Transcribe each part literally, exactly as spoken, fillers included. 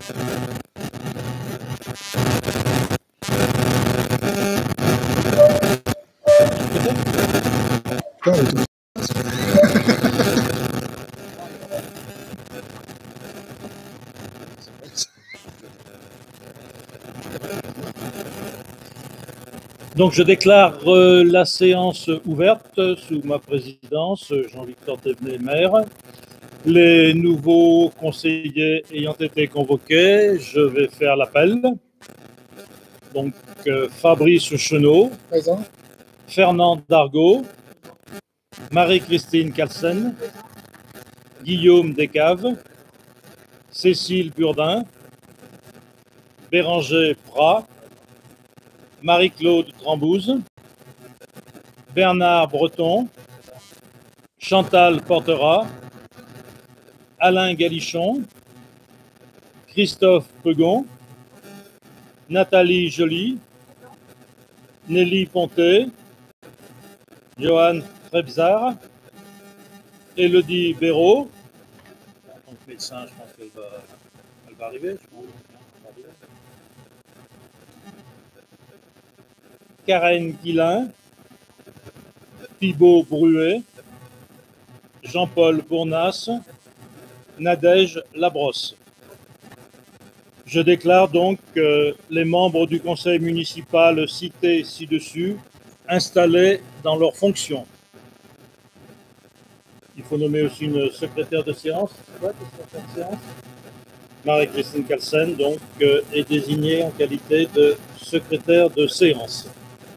Donc, je déclare euh, la séance ouverte sous ma présidence, Jean-Victor Thévenet, maire. Les nouveaux conseillers ayant été convoqués, je vais faire l'appel. Donc, euh, Fabrice Chenot, présent. Fernand Dargaud, Marie-Christine Carlsen, Guillaume Descaves, Cécile Burdin, Béranger Prat, Marie-Claude Trambouze, Bernard Breton, Chantal Portera, Alain Galichon, Christophe Pegon, Nathalie Joly, Nelly Ponté, Johan Trebzard, Élodie Béraud. En tant que médecin, je pense qu'elle va, elle va arriver. Je pense. Karen Guillain, Thibaut Bruet, Jean-Paul Bournas, Nadège Labrosse. Je déclare donc que les membres du conseil municipal cités ci-dessus installés dans leurs fonctions. Il faut nommer aussi une secrétaire de séance. Ouais, secrétaire de séance. Marie-Christine Carlsen donc euh, est désignée en qualité de secrétaire de séance.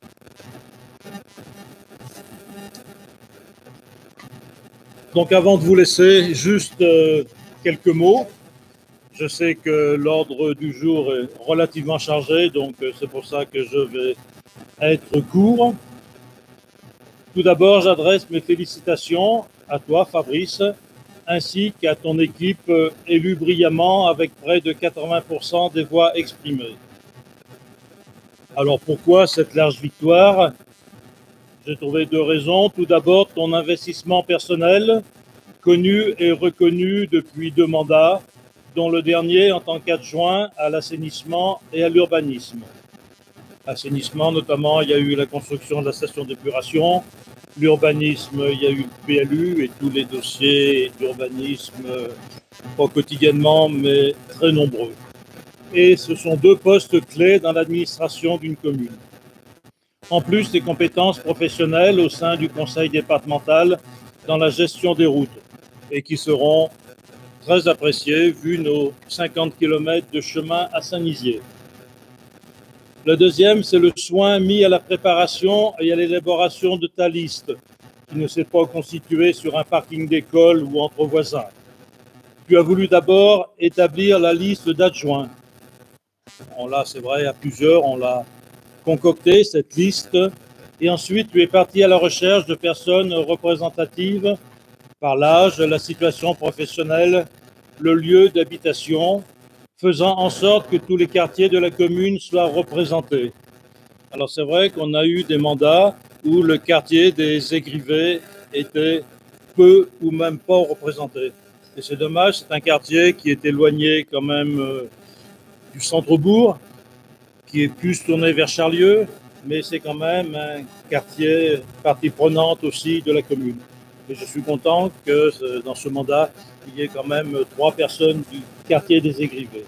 Donc avant de vous laisser, juste euh, quelques mots. Je sais que l'ordre du jour est relativement chargé, donc euh, c'est pour ça que je vais être court. Tout d'abord, j'adresse mes félicitations à toi, Fabrice, ainsi qu'à ton équipe euh, élue brillamment avec près de quatre-vingts pour cent des voix exprimées. Alors pourquoi cette large victoire ? J'ai trouvé deux raisons. Tout d'abord, ton investissement personnel, connu et reconnu depuis deux mandats, dont le dernier en tant qu'adjoint à l'assainissement et à l'urbanisme. Assainissement, notamment, il y a eu la construction de la station d'épuration. L'urbanisme, il y a eu le P L U et tous les dossiers d'urbanisme, pas quotidiennement, mais très nombreux. Et ce sont deux postes clés dans l'administration d'une commune. En plus des compétences professionnelles au sein du conseil départemental dans la gestion des routes et qui seront très appréciées vu nos cinquante kilomètres de chemin à Saint-Nizier. Le deuxième, c'est le soin mis à la préparation et à l'élaboration de ta liste, qui ne s'est pas constituée sur un parking d'école ou entre voisins. Tu as voulu d'abord établir la liste d'adjoints. On l'a, c'est vrai, à plusieurs, on l'a concocté, cette liste, et ensuite tu es parti à la recherche de personnes représentatives par l'âge, la situation professionnelle, le lieu d'habitation, faisant en sorte que tous les quartiers de la commune soient représentés. Alors c'est vrai qu'on a eu des mandats où le quartier des Égrivets était peu ou même pas représenté. Et c'est dommage, c'est un quartier qui est éloigné quand même euh, du centre-bourg, qui est plus tourné vers Charlieu, mais c'est quand même un quartier partie prenante aussi de la commune. Et je suis content que dans ce mandat, il y ait quand même trois personnes du quartier des Égrivets.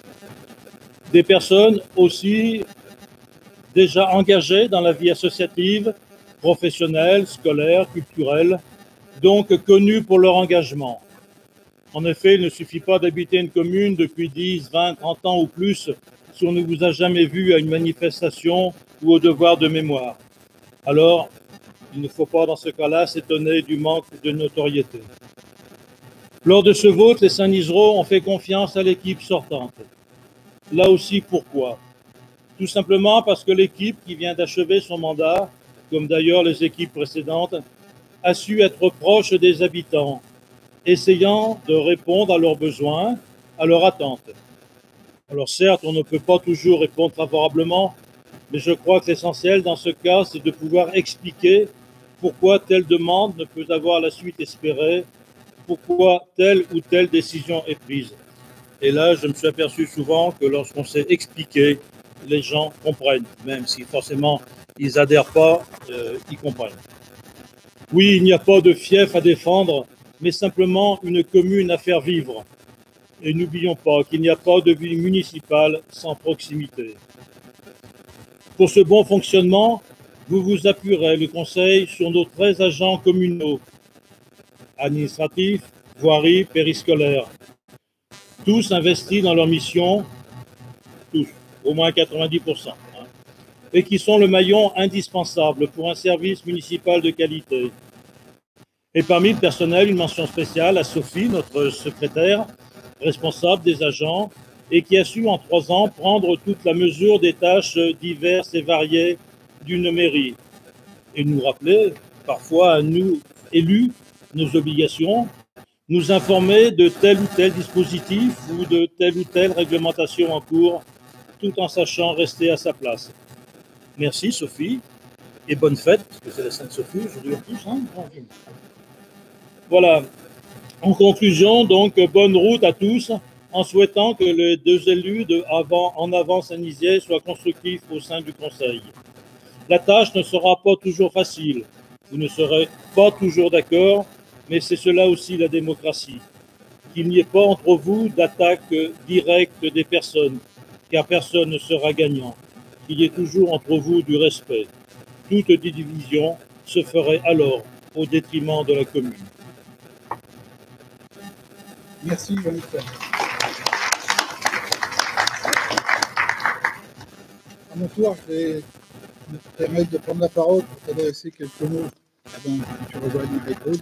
Des personnes aussi déjà engagées dans la vie associative, professionnelle, scolaire, culturelle, donc connues pour leur engagement. En effet, il ne suffit pas d'habiter une commune depuis dix, vingt, trente ans ou plus si on ne vous a jamais vu à une manifestation ou au devoir de mémoire. Alors, il ne faut pas dans ce cas-là s'étonner du manque de notoriété. Lors de ce vote, les Saint-Nizerois ont fait confiance à l'équipe sortante. Là aussi, pourquoi? Tout simplement parce que l'équipe qui vient d'achever son mandat, comme d'ailleurs les équipes précédentes, a su être proche des habitants, essayant de répondre à leurs besoins, à leurs attentes. Alors certes, on ne peut pas toujours répondre favorablement, mais je crois que l'essentiel dans ce cas, c'est de pouvoir expliquer pourquoi telle demande ne peut avoir la suite espérée, pourquoi telle ou telle décision est prise. Et là, je me suis aperçu souvent que lorsqu'on sait expliquer, les gens comprennent, même si forcément ils n'adhèrent pas, euh, ils comprennent. Oui, il n'y a pas de fief à défendre, mais simplement une commune à faire vivre. Et n'oublions pas qu'il n'y a pas de ville municipale sans proximité. Pour ce bon fonctionnement, vous vous appuierez, le Conseil, sur nos treize agents communaux, administratifs, voirie, périscolaire, tous investis dans leur mission, tous, au moins quatre-vingt-dix pour cent, hein, et qui sont le maillon indispensable pour un service municipal de qualité. Et parmi le personnel, une mention spéciale à Sophie, notre secrétaire, responsable des agents, et qui a su en trois ans prendre toute la mesure des tâches diverses et variées d'une mairie, et nous rappeler, parfois à nous, élus, nos obligations, nous informer de tel ou tel dispositif ou de telle ou telle réglementation en cours, tout en sachant rester à sa place. Merci Sophie, et bonne fête, parce que c'est la Sainte-Sophie aujourd'hui en plus. Hein. Voilà. En conclusion, donc, bonne route à tous, en souhaitant que les deux élus de avant, en avant Saint-Nizier soient constructifs au sein du Conseil. La tâche ne sera pas toujours facile, vous ne serez pas toujours d'accord, mais c'est cela aussi la démocratie. Qu'il n'y ait pas entre vous d'attaque directe des personnes, car personne ne sera gagnant. Qu'il y ait toujours entre vous du respect. Toute division se ferait alors au détriment de la commune. Merci, Jean-Michel. À mon tour, je vais me permettre de prendre la parole pour t'adresser quelques mots avant que tu rejoignes les codes.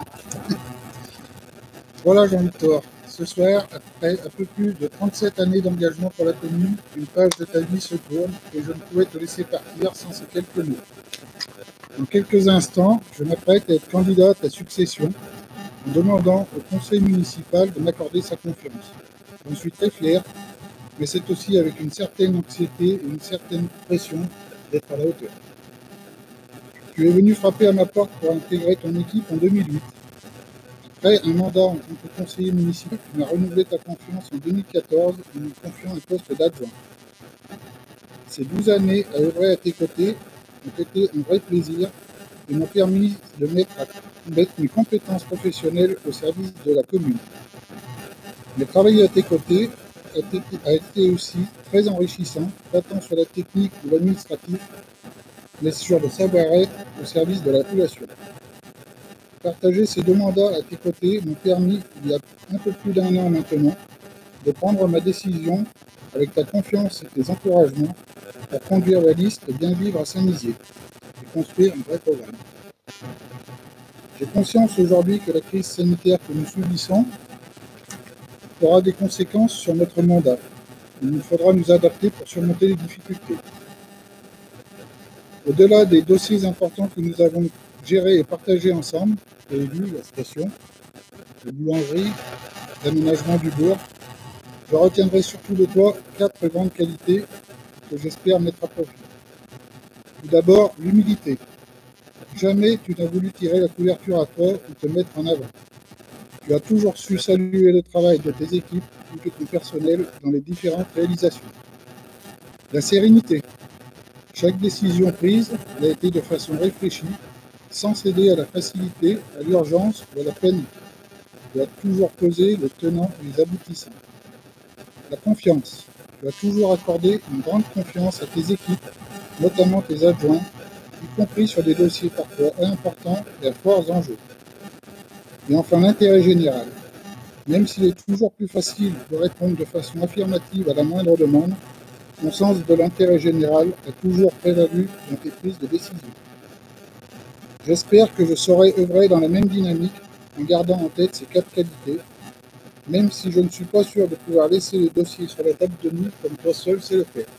Voilà, Jean-Victor. Ce soir, après un peu plus de trente-sept années d'engagement pour la commune, une page de ta vie se tourne et je ne pouvais te laisser partir sans ces quelques mots. Dans quelques instants, je m'apprête à être candidat à ta succession en demandant au conseil municipal de m'accorder sa confiance. J'en suis très fier, mais c'est aussi avec une certaine anxiété et une certaine pression d'être à la hauteur. Tu es venu frapper à ma porte pour intégrer ton équipe en deux mille huit. Après un mandat en tant que conseiller municipal, tu m'as renouvelé ta confiance en deux mille quatorze en me confiant un poste d'adjoint. Ces douze années à œuvrer à tes côtés ont été un vrai plaisir et m'ont permis de mettre, à, mettre mes compétences professionnelles au service de la commune. Mais travailler à tes côtés a été, a été aussi très enrichissant, pas tant sur la technique ou l'administratif, mais sur le savoir-être au service de la population. Partager ces deux mandats à tes côtés m'ont permis, il y a un peu plus d'un an maintenant, de prendre ma décision avec ta confiance et tes encouragements pour conduire la liste et bien vivre à Saint-Nizier et construire un vrai programme. J'ai conscience aujourd'hui que la crise sanitaire que nous subissons aura des conséquences sur notre mandat. Il nous faudra nous adapter pour surmonter les difficultés. Au-delà des dossiers importants que nous avons gérés et partagés ensemble, les élus, la station, la boulangerie, l'aménagement du bourg, je retiendrai surtout de toi quatre grandes qualités que j'espère mettre à profit. Tout d'abord, l'humilité. Jamais tu n'as voulu tirer la couverture à toi ou te mettre en avant. Tu as toujours su saluer le travail de tes équipes ou de ton personnel dans les différentes réalisations. La sérénité. Chaque décision prise a été de façon réfléchie, sans céder à la facilité, à l'urgence ou à la panique. Tu as toujours pesé les tenants et les aboutissants. La confiance. Tu as toujours accordé une grande confiance à tes équipes, notamment tes adjoints, y compris sur des dossiers parfois importants et à forts enjeux. Et enfin, l'intérêt général. Même s'il est toujours plus facile de répondre de façon affirmative à la moindre demande, ton sens de l'intérêt général a toujours prévalu dans tes prises de décision. J'espère que je saurai œuvrer dans la même dynamique en gardant en tête ces quatre qualités, même si je ne suis pas sûr de pouvoir laisser les dossiers sur la table de nuit comme toi seul sais le faire.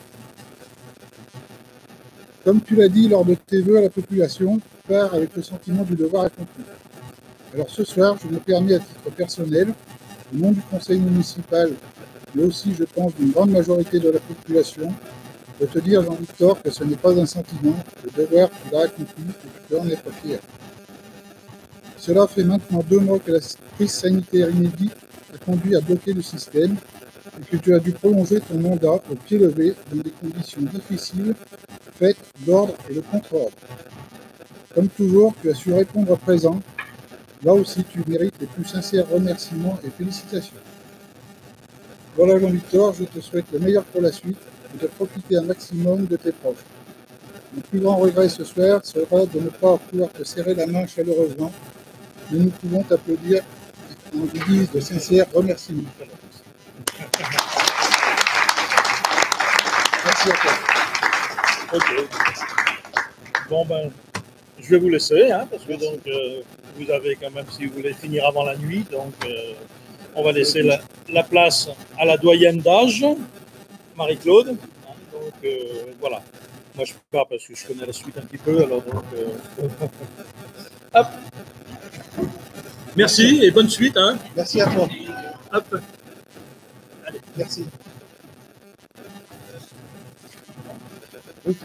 Comme tu l'as dit lors de tes vœux à la population, pars avec le sentiment du devoir accompli. Alors ce soir, je me permets à titre personnel, au nom du conseil municipal, mais aussi, je pense, d'une grande majorité de la population, de te dire, Jean-Victor, que ce n'est pas un sentiment, le devoir tu l'as accompli et tu peux en être fier. Cela fait maintenant deux mois que la crise sanitaire inédite a conduit à bloquer le système, et que tu as dû prolonger ton mandat au pied levé dans des conditions difficiles, faites d'ordre et de contre-ordre. Comme toujours, tu as su répondre présent. Là aussi, tu mérites les plus sincères remerciements et félicitations. Voilà Jean-Victor, je te souhaite le meilleur pour la suite et de profiter un maximum de tes proches. Mon plus grand regret ce soir sera de ne pas pouvoir te serrer la main chaleureusement, mais nous pouvons t'applaudir en guise de sincères remerciements. Merci à toi. Ok. Bon ben, je vais vous laisser, hein, parce que donc euh, vous avez quand même, si vous voulez finir avant la nuit, donc euh, on va laisser la, la place à la doyenne d'âge, Marie-Claude. Hein, donc euh, voilà. Moi je peux pas parce que je connais la suite un petit peu, alors donc. Euh... Hop. Merci et bonne suite. Hein. Merci à toi. Hop. Allez, merci. Oui.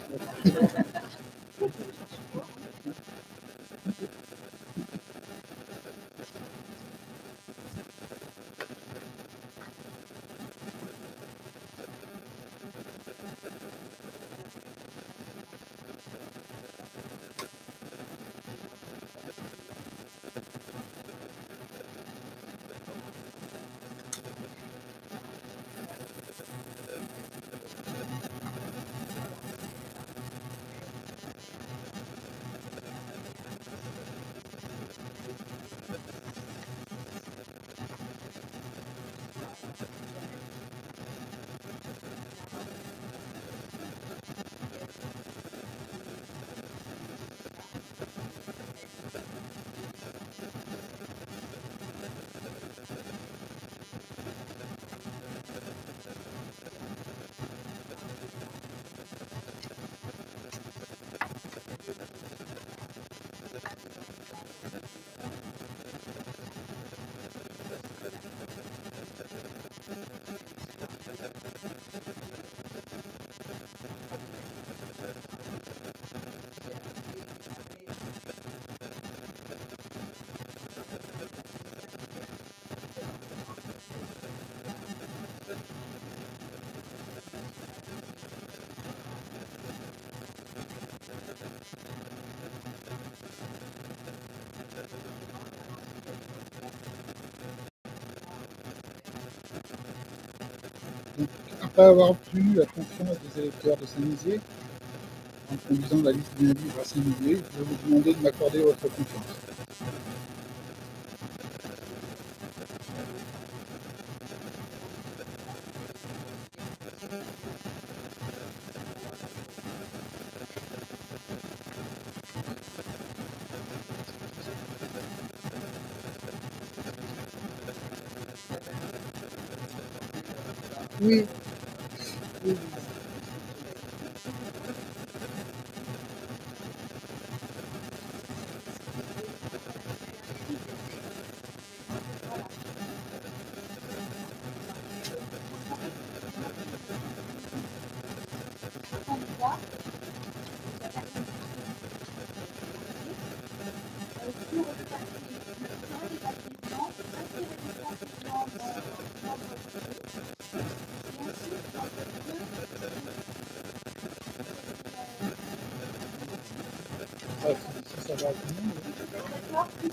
Donc, après avoir obtenu la confiance des électeurs de Saint-Nizier, en conduisant la liste des livres à Saint-Nizier, je vais vous demander de m'accorder votre confiance. Oui. Oui. Ah, si ça va à tout le monde, oui.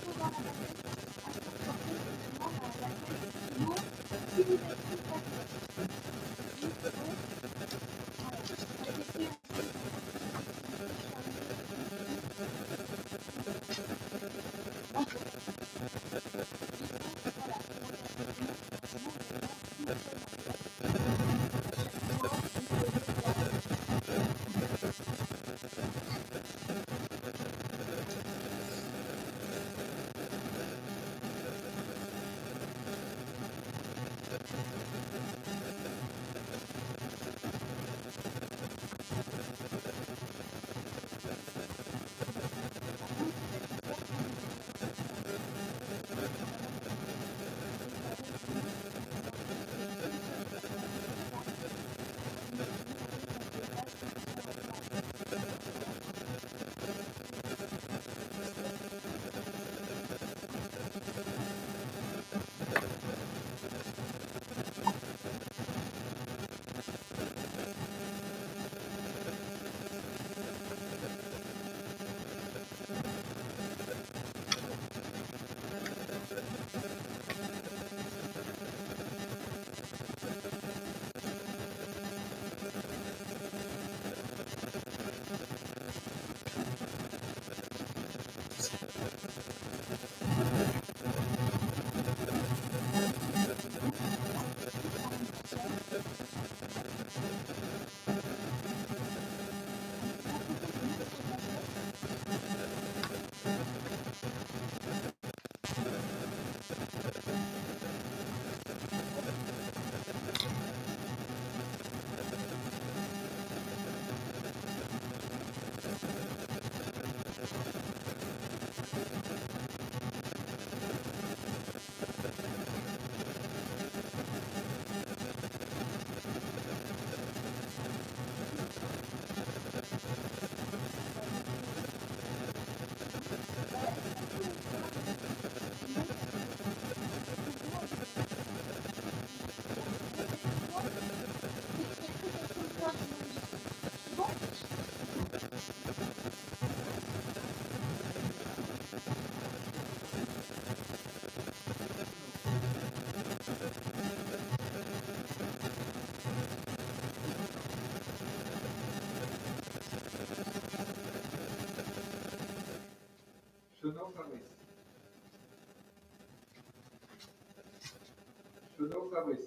Chenot Fabrice.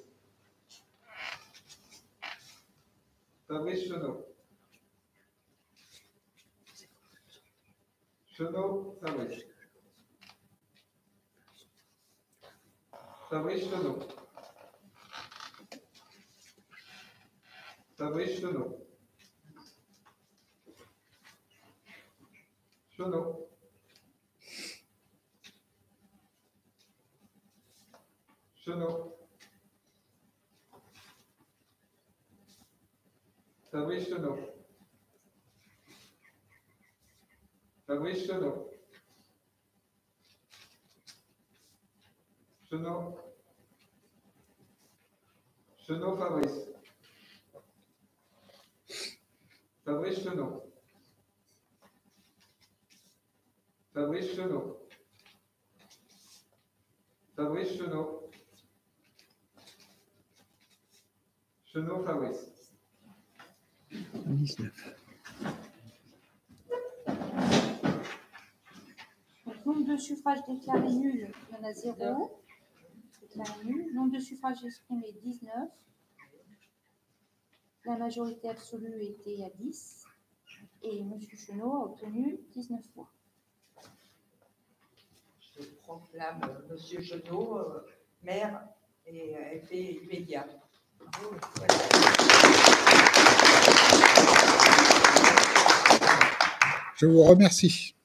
Fabrice Chenot. Chenot Fabrice. Fabrice Chenot. Fabrice Chenot. Chenot. Chenot. Fabrice Chenot. Fabrice Chenot. Chenot. Chenot Fabrice. Fabrice Chenot. Fabrice Chenot. Fabrice Chenot. Chenot Fabrice. dix-neuf. Donc, nombre de suffrages déclarés nuls, il y en a zéro. Déclaré nul. Nombre de suffrages exprimés, dix-neuf. La majorité absolue était à dix. Et M. Chenot a obtenu dix-neuf voix. Je proclame M. Chenot euh, maire et euh, effet immédiat. Bravo. Je vous remercie.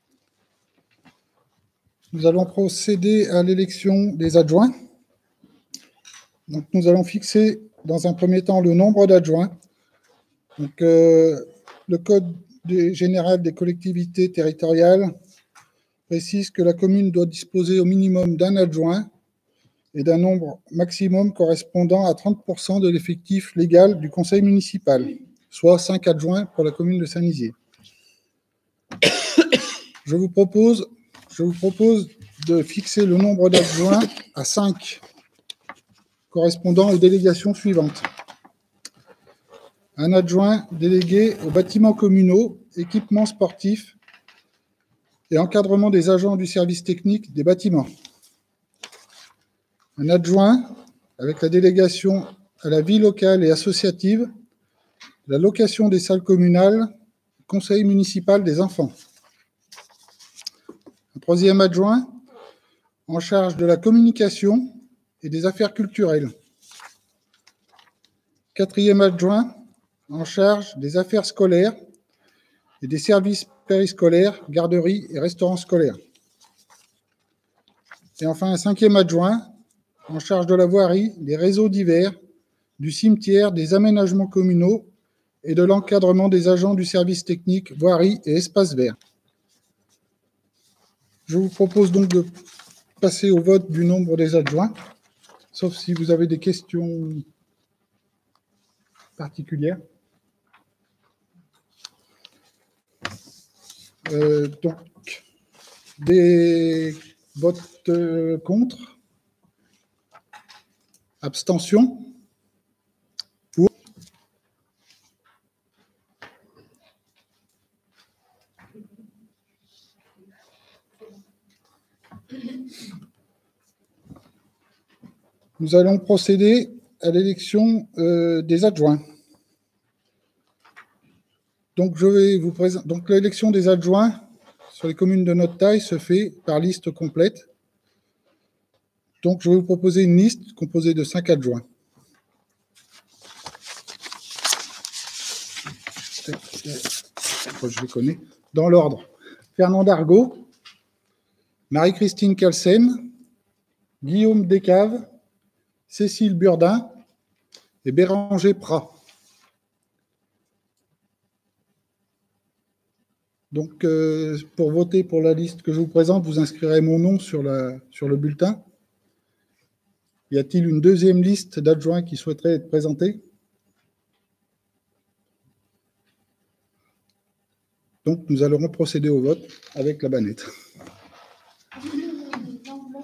Nous allons procéder à l'élection des adjoints. Donc, nous allons fixer dans un premier temps le nombre d'adjoints. Donc, euh, le Code des- général des collectivités territoriales précise que la commune doit disposer au minimum d'un adjoint et d'un nombre maximum correspondant à trente pour cent de l'effectif légal du conseil municipal, soit cinq adjoints pour la commune de Saint-Nizier. Je vous propose, je vous propose de fixer le nombre d'adjoints à cinq, correspondant aux délégations suivantes. Un adjoint délégué aux bâtiments communaux, équipements sportifs et encadrement des agents du service technique des bâtiments. Un adjoint avec la délégation à la vie locale et associative, la location des salles communales, conseil municipal des enfants. Un troisième adjoint en charge de la communication et des affaires culturelles. Quatrième adjoint en charge des affaires scolaires et des services périscolaires, garderies et restaurants scolaires. Et enfin, un cinquième adjoint en charge de la voirie, des réseaux divers, du cimetière, des aménagements communaux et de l'encadrement des agents du service technique, voirie et espaces verts. Je vous propose donc de passer au vote du nombre des adjoints, sauf si vous avez des questions particulières. Euh, donc, des votes euh, contre, abstention, pour. Nous allons procéder à l'élection euh, des adjoints. Donc, je vais vous présenter. Donc, l'élection des adjoints sur les communes de notre taille se fait par liste complète. Donc, je vais vous proposer une liste composée de cinq adjoints. Je les connais. Dans l'ordre: Fernand Dargaud, Marie-Christine Calcène, Guillaume Descaves, Cécile Burdin et Béranger Prat. Donc, euh, pour voter pour la liste que je vous présente, vous inscrirez mon nom sur, la, sur le bulletin. Y a-t-il une deuxième liste d'adjoints qui souhaiteraient être présentés? Donc, nous allons procéder au vote avec la bannette. L'enveloppe,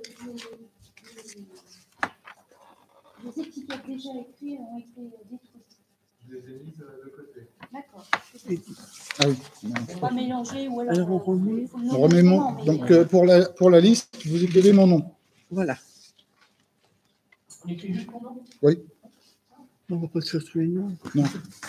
les étiquettes déjà écrites ont été détruites. Je les ai mises de côté. D'accord. Ah oui. On va mélanger ou alors, Alors, on remet. faut le On nommer remet mon, autrement, mais- donc, euh, pour, la, pour la liste, vous écrivez mon nom. Voilà. On écrit juste mon nom? Oui. On va pas sur tous les noms. Non.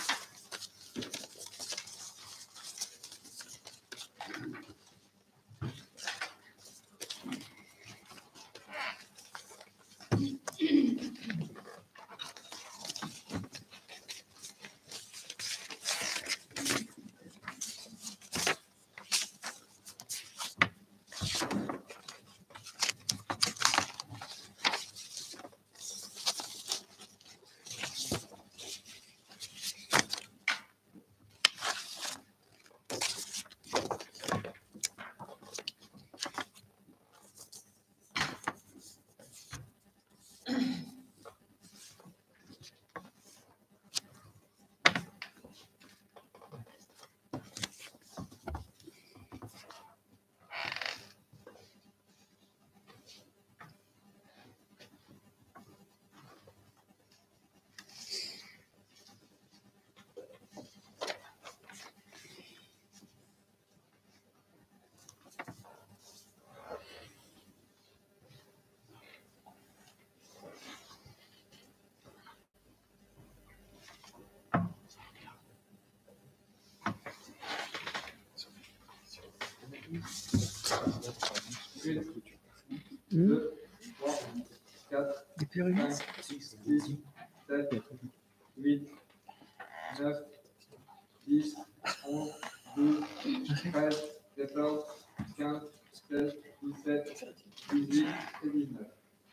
Une, deux, trois, quatre, Des pyramides. cinq, six, sept, huit, neuf, dix, onze, douze, treize, quatorze, quinze, seize, dix-sept, dix-huit et dix-neuf.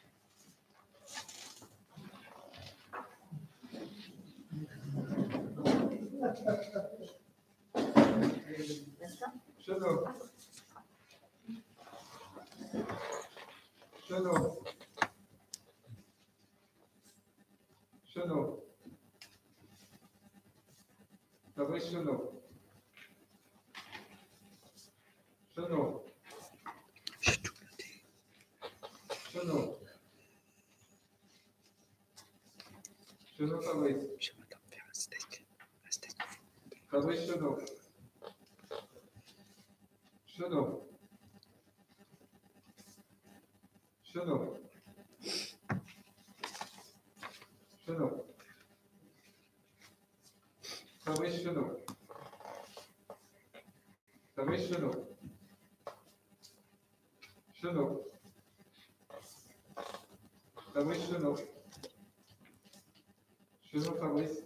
Chenot. Chenot. Chenot. Fabrice Chenot. Chenot. Chenot. Chenot Fabrice. Fabrice Chenot. Chenot. Chenot. Chenot. Fabrice Chenot. Fabrice Chenot. Chenot. Fabrice Chenot. Chenot Fabrice.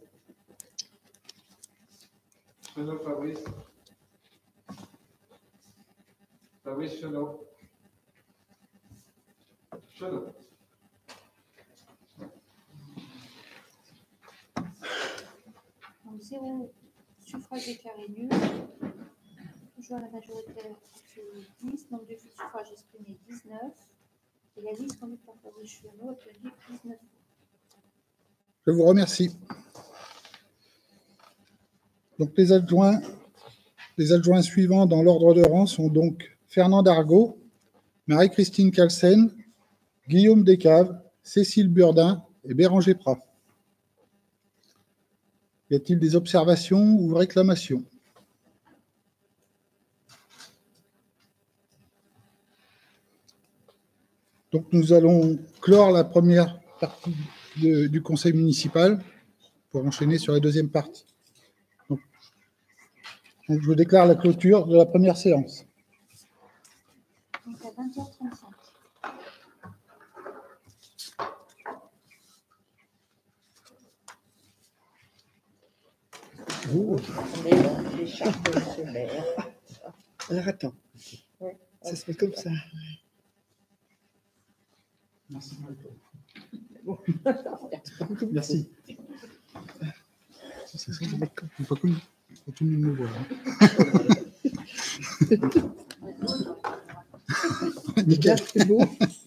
Chenot Fabrice. Fabrice Chenot. Chenot. Donc zéro suffrage déclaré nul. Toujours à la majorité dix, nombre de suffrages exprimés dix-neuf. Et la liste conduite par Fabrice Chenot a obtenu dix-neuf. Je vous remercie. Donc les adjoints, les adjoints suivants dans l'ordre de rang sont donc Fernand Dargaud, Marie-Christine Calcène, Guillaume Descaves, Cécile Burdin et Béranger Prat. Y a-t-il des observations ou réclamations? Donc nous allons clore la première partie de- du conseil municipal pour enchaîner sur la deuxième partie. Donc, donc je déclare la clôture de la première séance. Donc à vingt heures trente-cinq. Oh. On est dans les chartes de ce maire. Alors attends, Ouais. ça se fait comme ça. Merci. Bon. Merci. Ça, c'est pas comme quand tout le monde me voit. hein. Nickel. C'est beau.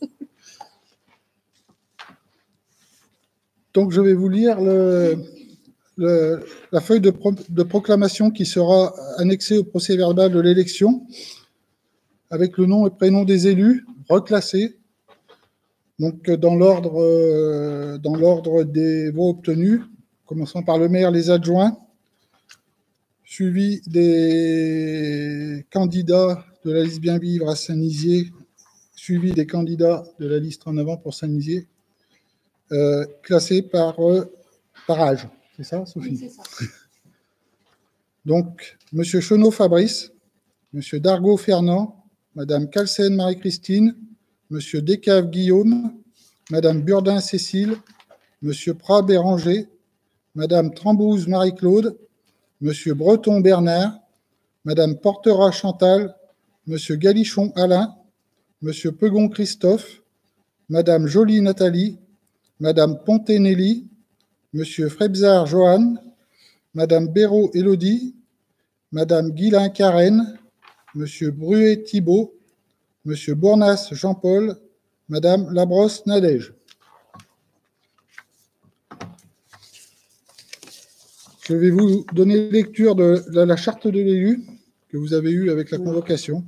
Donc, je vais vous lire le, le- la feuille de, pro- de proclamation qui sera annexée au procès-verbal de l'élection avec le nom et prénom des élus reclassés. Donc, dans l'ordre euh, dans l'ordre des voix obtenues, commençant par le maire, les adjoints, suivi des candidats de la liste Bien Vivre à Saint-Nizier, suivi des candidats de la liste En Avant pour Saint-Nizier, euh, classés par, euh, par âge. C'est ça, Sophie? Oui, c'est ça. Donc, M. Chenot Fabrice, M. Dargaud Fernand, Mme Calcène Marie-Christine, M. Descaves Guillaume, Mme Burdin Cécile, M. Prat Béranger, Mme Trambouze Marie-Claude, M. Breton Bernard, Mme Portera Chantal, M. Galichon Alain, M. Pegon Christophe, Mme Joly Nathalie, Mme Ponté Nelly, M. Frebzard Johan, Mme Béraud Élodie, Mme Guillain Karen, M. Bruet Thibault, M. Bournas Jean-Paul, Mme Labrosse Nadège. Je vais vous donner lecture de la charte de l'élu que vous avez eue avec la convocation.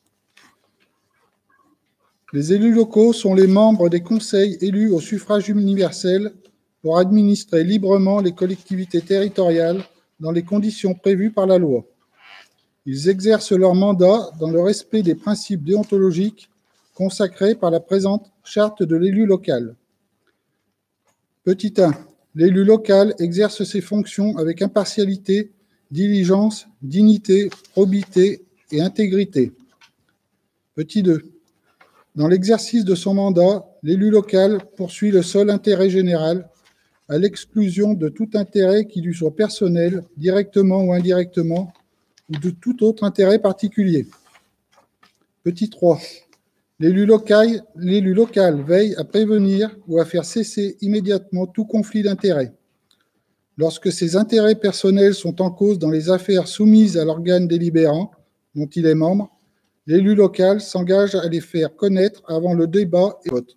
Les élus locaux sont les membres des conseils élus au suffrage universel pour administrer librement les collectivités territoriales dans les conditions prévues par la loi. Ils exercent leur mandat dans le respect des principes déontologiques consacrés par la présente charte de l'élu local. Petit un. L'élu local exerce ses fonctions avec impartialité, diligence, dignité, probité et intégrité. Petit deux. Dans l'exercice de son mandat, l'élu local poursuit le seul intérêt général, à l'exclusion de tout intérêt qui lui soit personnel, directement ou indirectement, ou de tout autre intérêt particulier. Petit trois. L'élu local, l'élu local veille à prévenir ou à faire cesser immédiatement tout conflit d'intérêts. Lorsque ses intérêts personnels sont en cause dans les affaires soumises à l'organe délibérant dont il est membre, l'élu local s'engage à les faire connaître avant le débat et le vote.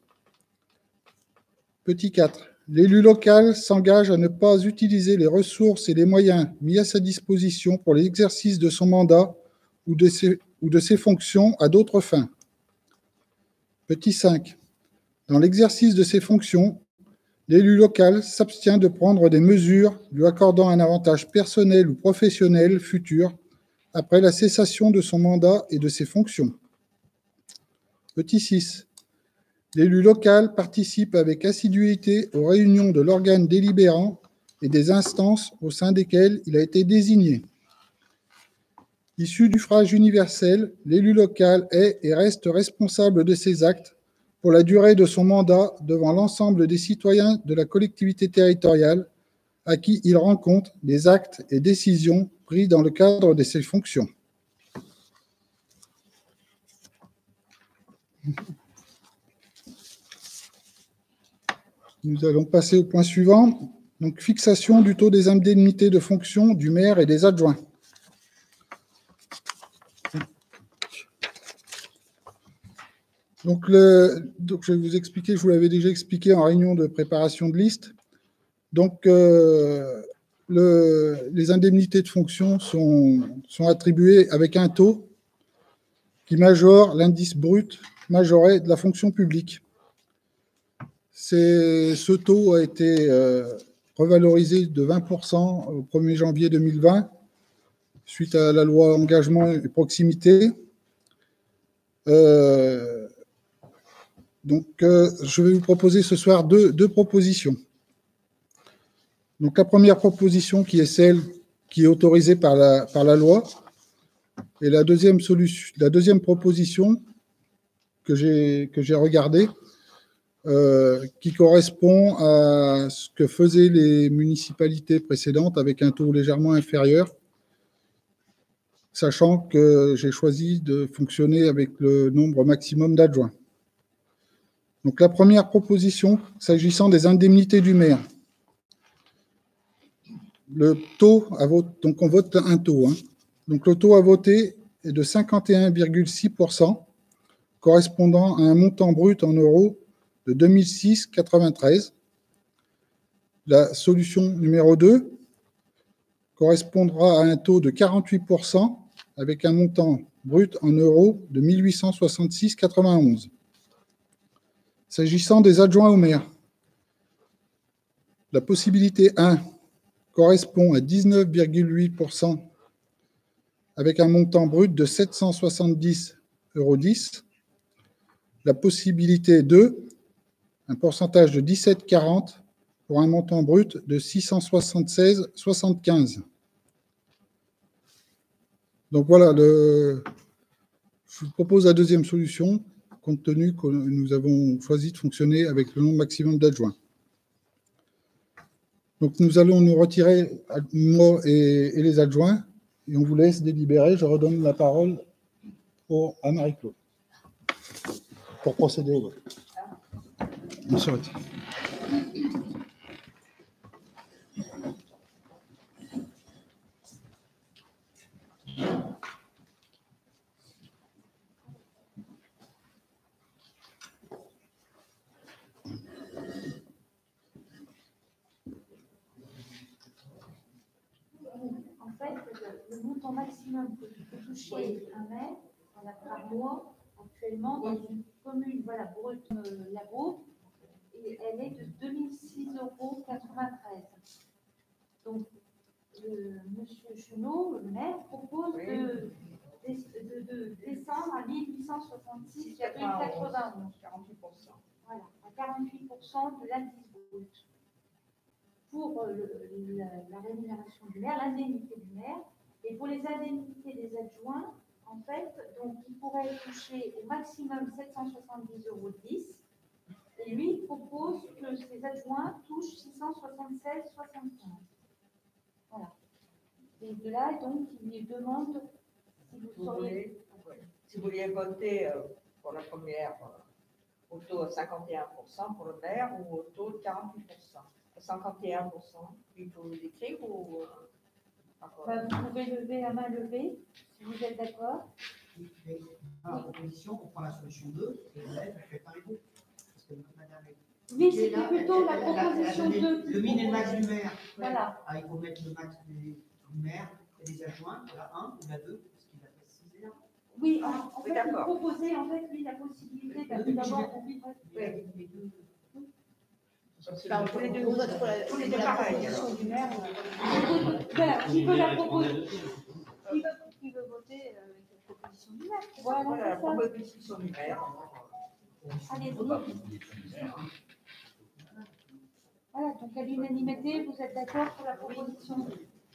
Petit quatre. L'élu local s'engage à ne pas utiliser les ressources et les moyens mis à sa disposition pour l'exercice de son mandat ou de ses, ou de ses fonctions à d'autres fins. Petit cinq. Dans l'exercice de ses fonctions, l'élu local s'abstient de prendre des mesures lui accordant un avantage personnel ou professionnel futur après la cessation de son mandat et de ses fonctions. Petit six. L'élu local participe avec assiduité aux réunions de l'organe délibérant et des instances au sein desquelles il a été désigné. Issu du suffrage universel, l'élu local est et reste responsable de ses actes pour la durée de son mandat devant l'ensemble des citoyens de la collectivité territoriale à qui il rend compte des actes et décisions pris dans le cadre de ses fonctions. Nous allons passer au point suivant. Donc, fixation du taux des indemnités de fonction du maire et des adjoints. Donc, le, donc, je vais vous expliquer, je vous l'avais déjà expliqué en réunion de préparation de liste. Donc, euh, le, les indemnités de fonction sont, sont attribuées avec un taux qui majore l'indice brut majoré de la fonction publique. C'est, ce taux a été euh, revalorisé de vingt pour cent au premier janvier deux mille vingt, suite à la loi engagement et proximité. Euh, donc, euh, je vais vous proposer ce soir deux, deux propositions. Donc, la première proposition qui est celle qui est autorisée par la, par la loi, et la deuxième, solution, la deuxième proposition que j'ai, que j'ai regardée, Euh, qui correspond à ce que faisaient les municipalités précédentes avec un taux légèrement inférieur, sachant que j'ai choisi de fonctionner avec le nombre maximum d'adjoints. Donc la première proposition, s'agissant des indemnités du maire. Le taux à vote, donc on vote un taux. Hein. Donc le taux à voter est de cinquante et un virgule six pour cent, correspondant à un montant brut en euros de deux mille six virgule quatre-vingt-treize. La solution numéro deux correspondra à un taux de quarante-huit pour cent avec un montant brut en euros de mille huit cent soixante-six virgule quatre-vingt-onze. S'agissant des adjoints au maire, la possibilité un correspond à dix-neuf virgule huit pour cent avec un montant brut de sept cent soixante-dix virgule dix euros. La possibilité deux un pourcentage de dix-sept virgule quarante pour un montant brut de six cent soixante-seize virgule soixante-quinze. Donc voilà, le... je vous propose la deuxième solution, compte tenu que nous avons choisi de fonctionner avec le nombre maximum d'adjoints. Donc nous allons nous retirer, moi et, et les adjoints, et on vous laisse délibérer. Je redonne la parole au, à Marie-Claude pour procéder au vote. On se retire. En fait, le, le montant maximum que peut toucher un maire voilà, par mois, actuellement, dans une commune, voilà, brute, euh, la vôtre, et elle est de deux mille six euros quatre-vingt-treize. Donc, le, monsieur Chenot, le maire, propose Oui. de, de, de descendre à mille huit cent soixante-six virgule quatre-vingt-onze. quarante-huit pour cent. Voilà, à quarante-huit pour cent de l'indice brut. Pour le, la, la rémunération du maire, l'indemnité du maire, et pour les indemnités des adjoints, en fait, donc il pourrait toucher au maximum sept cent soixante-dix euros dix, et lui propose que ses adjoints touchent six cent soixante-seize virgule soixante-quinze. Voilà. Et de là, donc, il lui demande si vous, Vous sauriez. voulez, oui. Si vous vouliez voter euh, pour la première euh, au taux de cinquante et un pour cent pour le maire ou au taux de quarante-huit pour cent. cinquante et un pour cent, il faut l'écrire ou. Euh, Bah, vous pouvez lever la main levée, si vous êtes d'accord. Mais dans la proposition, on prend la solution deux et le reste, on fait par les groupes. Parce que madame est- Oui, Et c'était là, plutôt elle- la elle- elle a- elle a proposition donné deux. Le min et le max du maire. Voilà. Ah, il faut mettre le max du, du maire et des adjoints. Il y en a un, il y en a deux, parce qu'il a précisé. Oui, en, en Oui, fait, vous d'accord. proposez en fait, lui, la possibilité Oui, d'abord. oui, Ouais. Les deux. Enfin, tous les deux, tous les deux pareils. alors. Du maire, euh, voilà, qui veut la proposer qui veut, qui veut voter euh, la proposition du maire. Voilà, Voilà la c'est ça. proposition du maire. Allez-y. Voilà, donc à l'unanimité, vous êtes d'accord pour la proposition.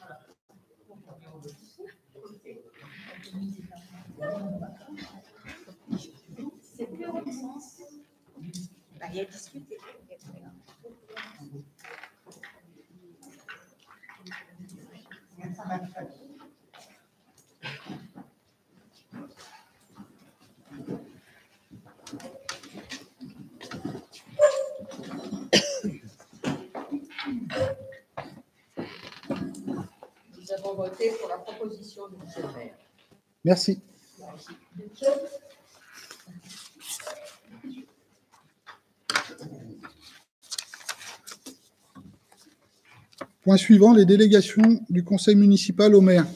C'est plus au sens. Bah, il y a discuté. Nous avons voté pour la proposition du monsieur le maire. Merci. Point suivant, les délégations du conseil municipal au maire.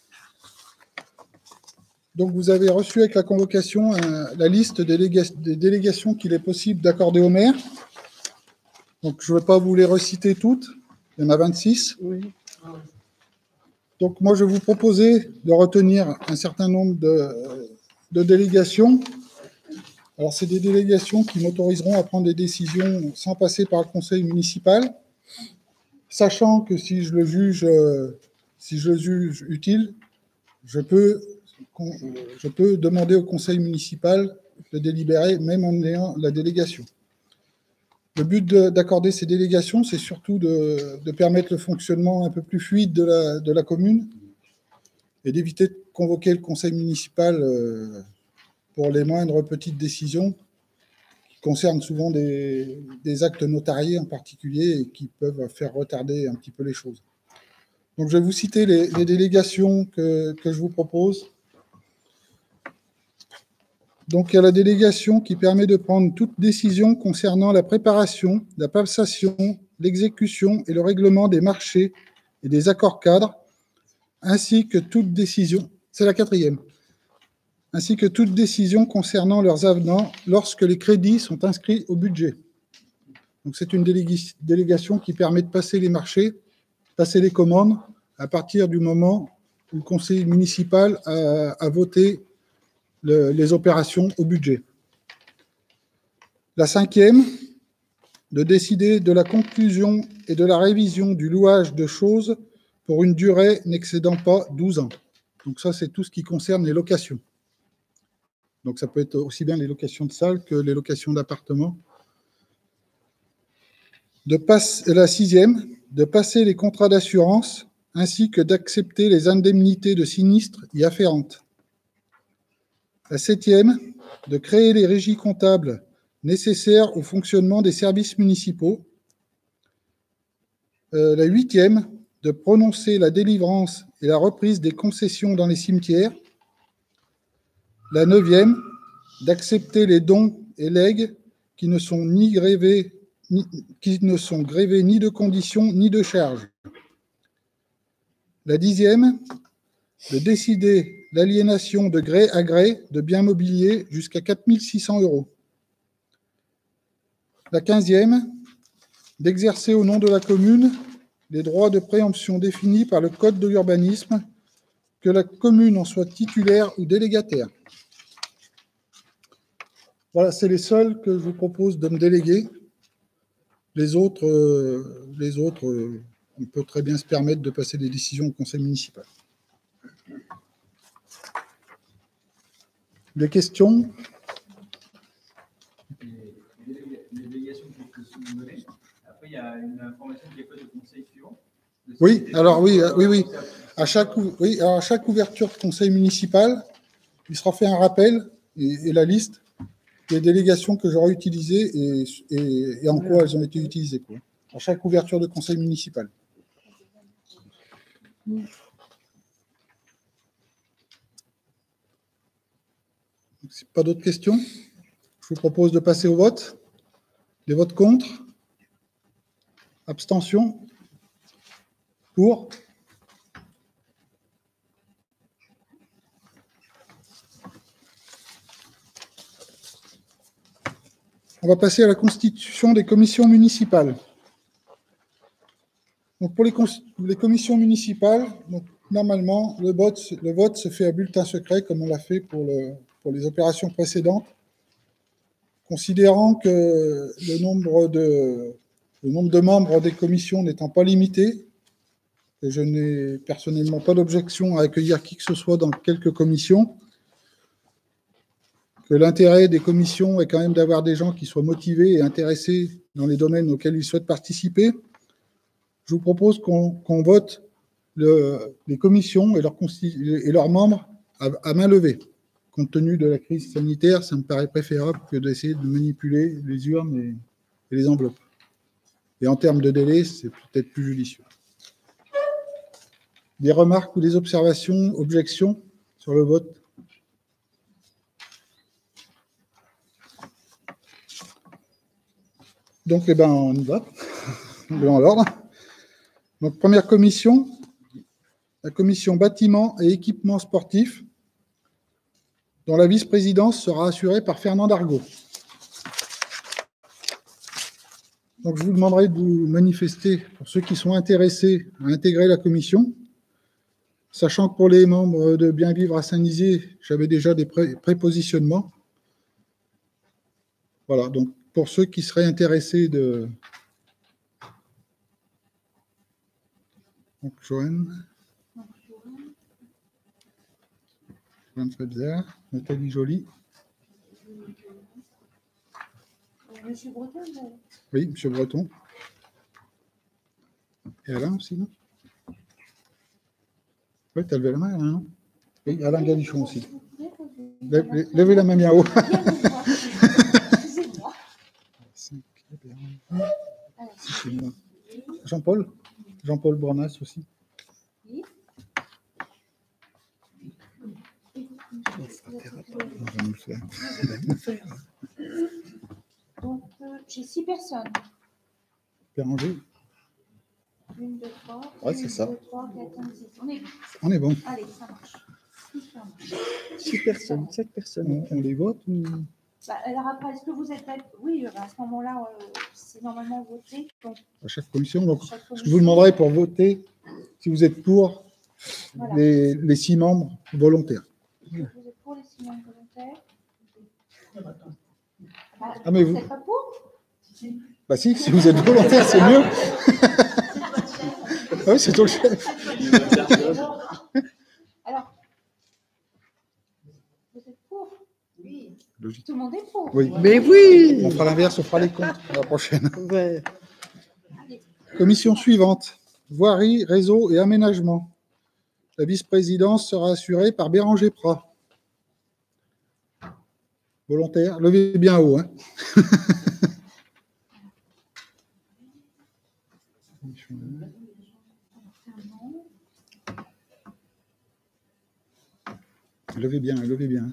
Donc, vous avez reçu avec la convocation euh, la liste des, déléga- des délégations qu'il est possible d'accorder au maire. Donc, je ne vais pas vous les reciter toutes. Il y en a vingt-six. Oui. Donc, moi, je vais vous proposer de retenir un certain nombre de, de délégations. Alors, c'est des délégations qui m'autoriseront à prendre des décisions sans passer par le conseil municipal, sachant que si je le juge, euh, si je le juge utile, je peux, je peux demander au conseil municipal de délibérer, même en ayant la délégation. Le but de- d'accorder ces délégations, c'est surtout de, de permettre le fonctionnement un peu plus fluide de la, de la commune et d'éviter de convoquer le conseil municipal euh, pour les moindres petites décisions qui concernent souvent des, des actes notariés en particulier et qui peuvent faire retarder un petit peu les choses. Donc, je vais vous citer les, les délégations que, que je vous propose. Donc, il y a la délégation qui permet de prendre toute décision concernant la préparation, la passation, l'exécution et le règlement des marchés et des accords cadres, ainsi que toute décision, c'est la quatrième, ainsi que toute décision concernant leurs avenants lorsque les crédits sont inscrits au budget. Donc, c'est une délég- délégation qui permet de passer les marchés, passer les commandes à partir du moment où le conseil municipal a, a voté le- les opérations au budget. La cinquième, de décider de la conclusion et de la révision du louage de choses pour une durée n'excédant pas douze ans. Donc ça, c'est tout ce qui concerne les locations. Donc ça peut être aussi bien les locations de salles que les locations d'appartements. De passe, la sixième, de passer les contrats d'assurance ainsi que d'accepter les indemnités de sinistres y afférentes. La septième, de créer les régies comptables nécessaires au fonctionnement des services municipaux. Euh, la huitième, de prononcer la délivrance et la reprise des concessions dans les cimetières. La neuvième, d'accepter les dons et legs qui ne sont ni grévés ni, qui ne sont grévés ni de conditions ni de charges. La dixième, de décider l'aliénation de gré à gré de biens mobiliers jusqu'à quatre mille six cents euros. La quinzième, d'exercer au nom de la commune les droits de préemption définis par le Code de l'urbanisme, que la commune en soit titulaire ou délégataire. Voilà, c'est les seuls que je vous propose de me déléguer. Les autres, euh, les autres euh, on peut très bien se permettre de passer des décisions au conseil municipal. Des questions? Les délégations que vous donnez. Après, il y a une information qui est faite au conseil suivant. Oui, alors oui, oui, oui. À chaque, oui, à chaque ouverture de conseil municipal, il sera fait un rappel et, et la liste des délégations que j'aurai utilisées et, et, et en quoi elles ont été utilisées, quoi. À chaque ouverture de conseil municipal. Pas d'autres questions? Je vous propose de passer au vote. Les votes contre? Abstention? Pour? On va passer à la constitution des commissions municipales. Donc pour les, les commissions municipales, donc normalement, le vote, le vote se fait à bulletin secret, comme on l'a fait pour, le, pour les opérations précédentes. Considérant que le nombre de, le nombre de membres des commissions n'étant pas limité, et je n'ai personnellement pas d'objection à accueillir qui que ce soit dans quelques commissions, que l'intérêt des commissions est quand même d'avoir des gens qui soient motivés et intéressés dans les domaines auxquels ils souhaitent participer, je vous propose qu'on qu'on vote le, les commissions et leurs, et leurs membres à, à main levée. Compte tenu de la crise sanitaire, ça me paraît préférable que d'essayer de manipuler les urnes et, et les enveloppes. Et en termes de délai, c'est peut-être plus judicieux. Des remarques ou des observations, objections sur le vote? Donc, eh ben, on y va, dans l'ordre. Donc, première commission, la commission bâtiments et équipements sportifs, dont la vice-présidence sera assurée par Fernand Dargaud. Donc, je vous demanderai de vous manifester pour ceux qui sont intéressés à intégrer la commission, sachant que pour les membres de Bien Vivre à Saint-Nizier, j'avais déjà des pré prépositionnements. Voilà, donc pour ceux qui seraient intéressés de... Donc, Joanne. Joanne Fredzer, Nathalie Joly. Monsieur Breton? Oui, Monsieur Breton. Et Alain aussi, non? Oui, tu as levé la main, Alain, non? Oui, Alain Galichon aussi. Levez, levez la main bien haut. Jean-Paul Jean-Paul Bornas aussi. Oui. Donc, euh, j'ai six personnes. Béranger. Une, deux, trois. Ouais, c'est ça. Deux, trois, quatre, cinq, six. On est bon. On est bon. Allez, ça marche. Ça marche. Six personnes, sept personnes. On, on les vote ou... Bah, alors après, est-ce que vous êtes prêts? Oui, à ce moment-là, euh, c'est normalement voté. Donc, à chaque commission. Donc, chaque commission. je vous demanderai pour voter si vous êtes pour Voilà. les, les six membres volontaires. Vous êtes pour les six membres volontaires? Ah, Ah, mais vous vous- n'êtes pas pour? Bah si, si vous êtes volontaire, c'est mieux. Ah oui, c'est toi le chef. Alors, vous êtes pour? Oui. Logique. Tout le monde est pour. Oui. Mais oui. On fera l'inverse, on fera les comptes la prochaine. Ouais. Commission suivante, voirie, réseau et aménagement. La vice-présidence sera assurée par Béranger Prat. Volontaire, levez bien haut. Hein. Levez bien, levez bien.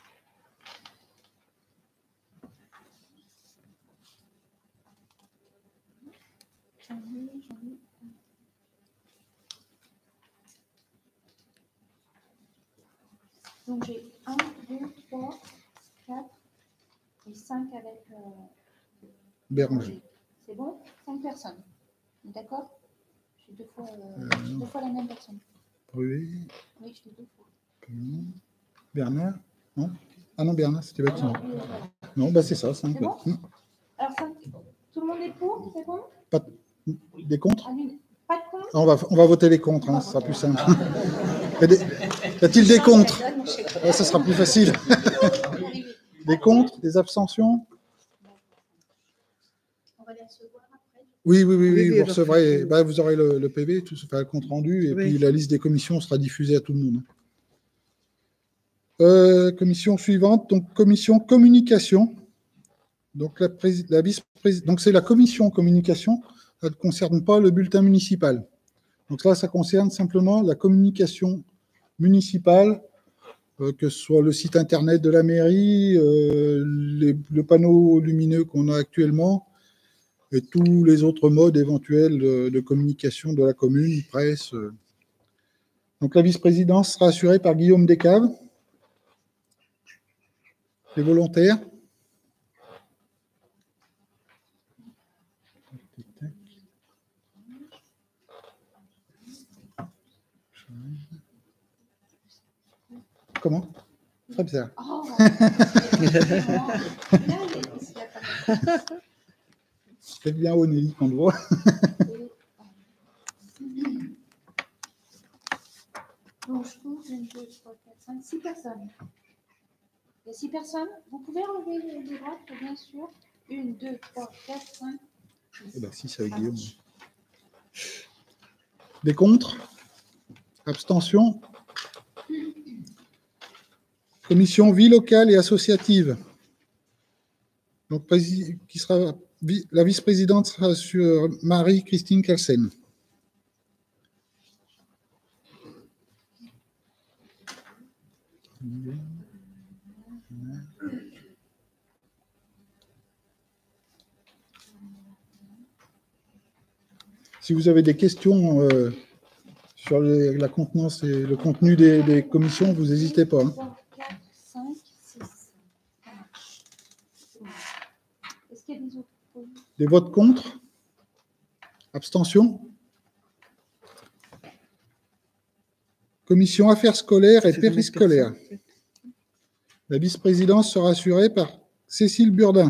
Donc j'ai un, deux, trois, quatre et cinq avec euh, Béranger. C'est bon? Cinq personnes. D'accord? J'ai deux fois, euh, Euh, j'ai deux fois la même personne. Bruy, Oui, je l'ai deux fois. Bernard? Non? Ah non, Bernard, c'était bâtiment. Alors, oui, voilà. Non, bah c'est ça, cinq. C'est bon? Hum. Alors, cinq. Tout le monde est pour? C'est bon? Pas de- Des contre? Annulé. Pas de contre? Ah, on, va, on va voter les contre, hein, ce sera plus simple. Y a des- y a-t-il des contre? Ouais, ça sera plus facile. Des contre? Des abstentions? On va les recevoir après. Oui, oui, oui, Oui, oui, oui, vous alors, recevrez, c'est- bah, vous aurez le, le P V, tout, enfin, le compte rendu, et Oui. puis la liste des commissions sera diffusée à tout le monde. Euh, commission suivante, donc commission communication. Donc la, prés- la vice donc c'est la commission communication, ça ne concerne pas le bulletin municipal. Donc là, ça concerne simplement la communication municipale, euh, que ce soit le site internet de la mairie, euh, les, le panneau lumineux qu'on a actuellement, et tous les autres modes éventuels de, de communication de la commune, presse. euh. Donc la vice-présidence sera assurée par Guillaume Descaves. Les volontaires. Comment? Très bizarre. Oh, C'est bien haut, Nelly, qu'on le voit. donc, je trouve une, deux, trois, quatre, cinq, six personnes. Il y a six personnes. Vous pouvez relever les les bras, bien sûr. Une, deux, trois, quatre, cinq. Eh ben, si, c'est avec Guillaume. Des contre? Abstention? Commission vie locale et associative. Donc, prési- qui sera, vi- la vice-présidente sera sur Marie-Christine Kelsen. Si vous avez des questions euh, sur les- la contenance et le contenu des, des commissions, vous n'hésitez pas. hein. trois, quatre, cinq, six. Ça marche. C'est bon. Est-ce qu'il y a des autres? Des votes contre? Abstention? Commission affaires scolaires et C'est de mettre périscolaires. personne. La vice-présidence sera assurée par Cécile Burdin.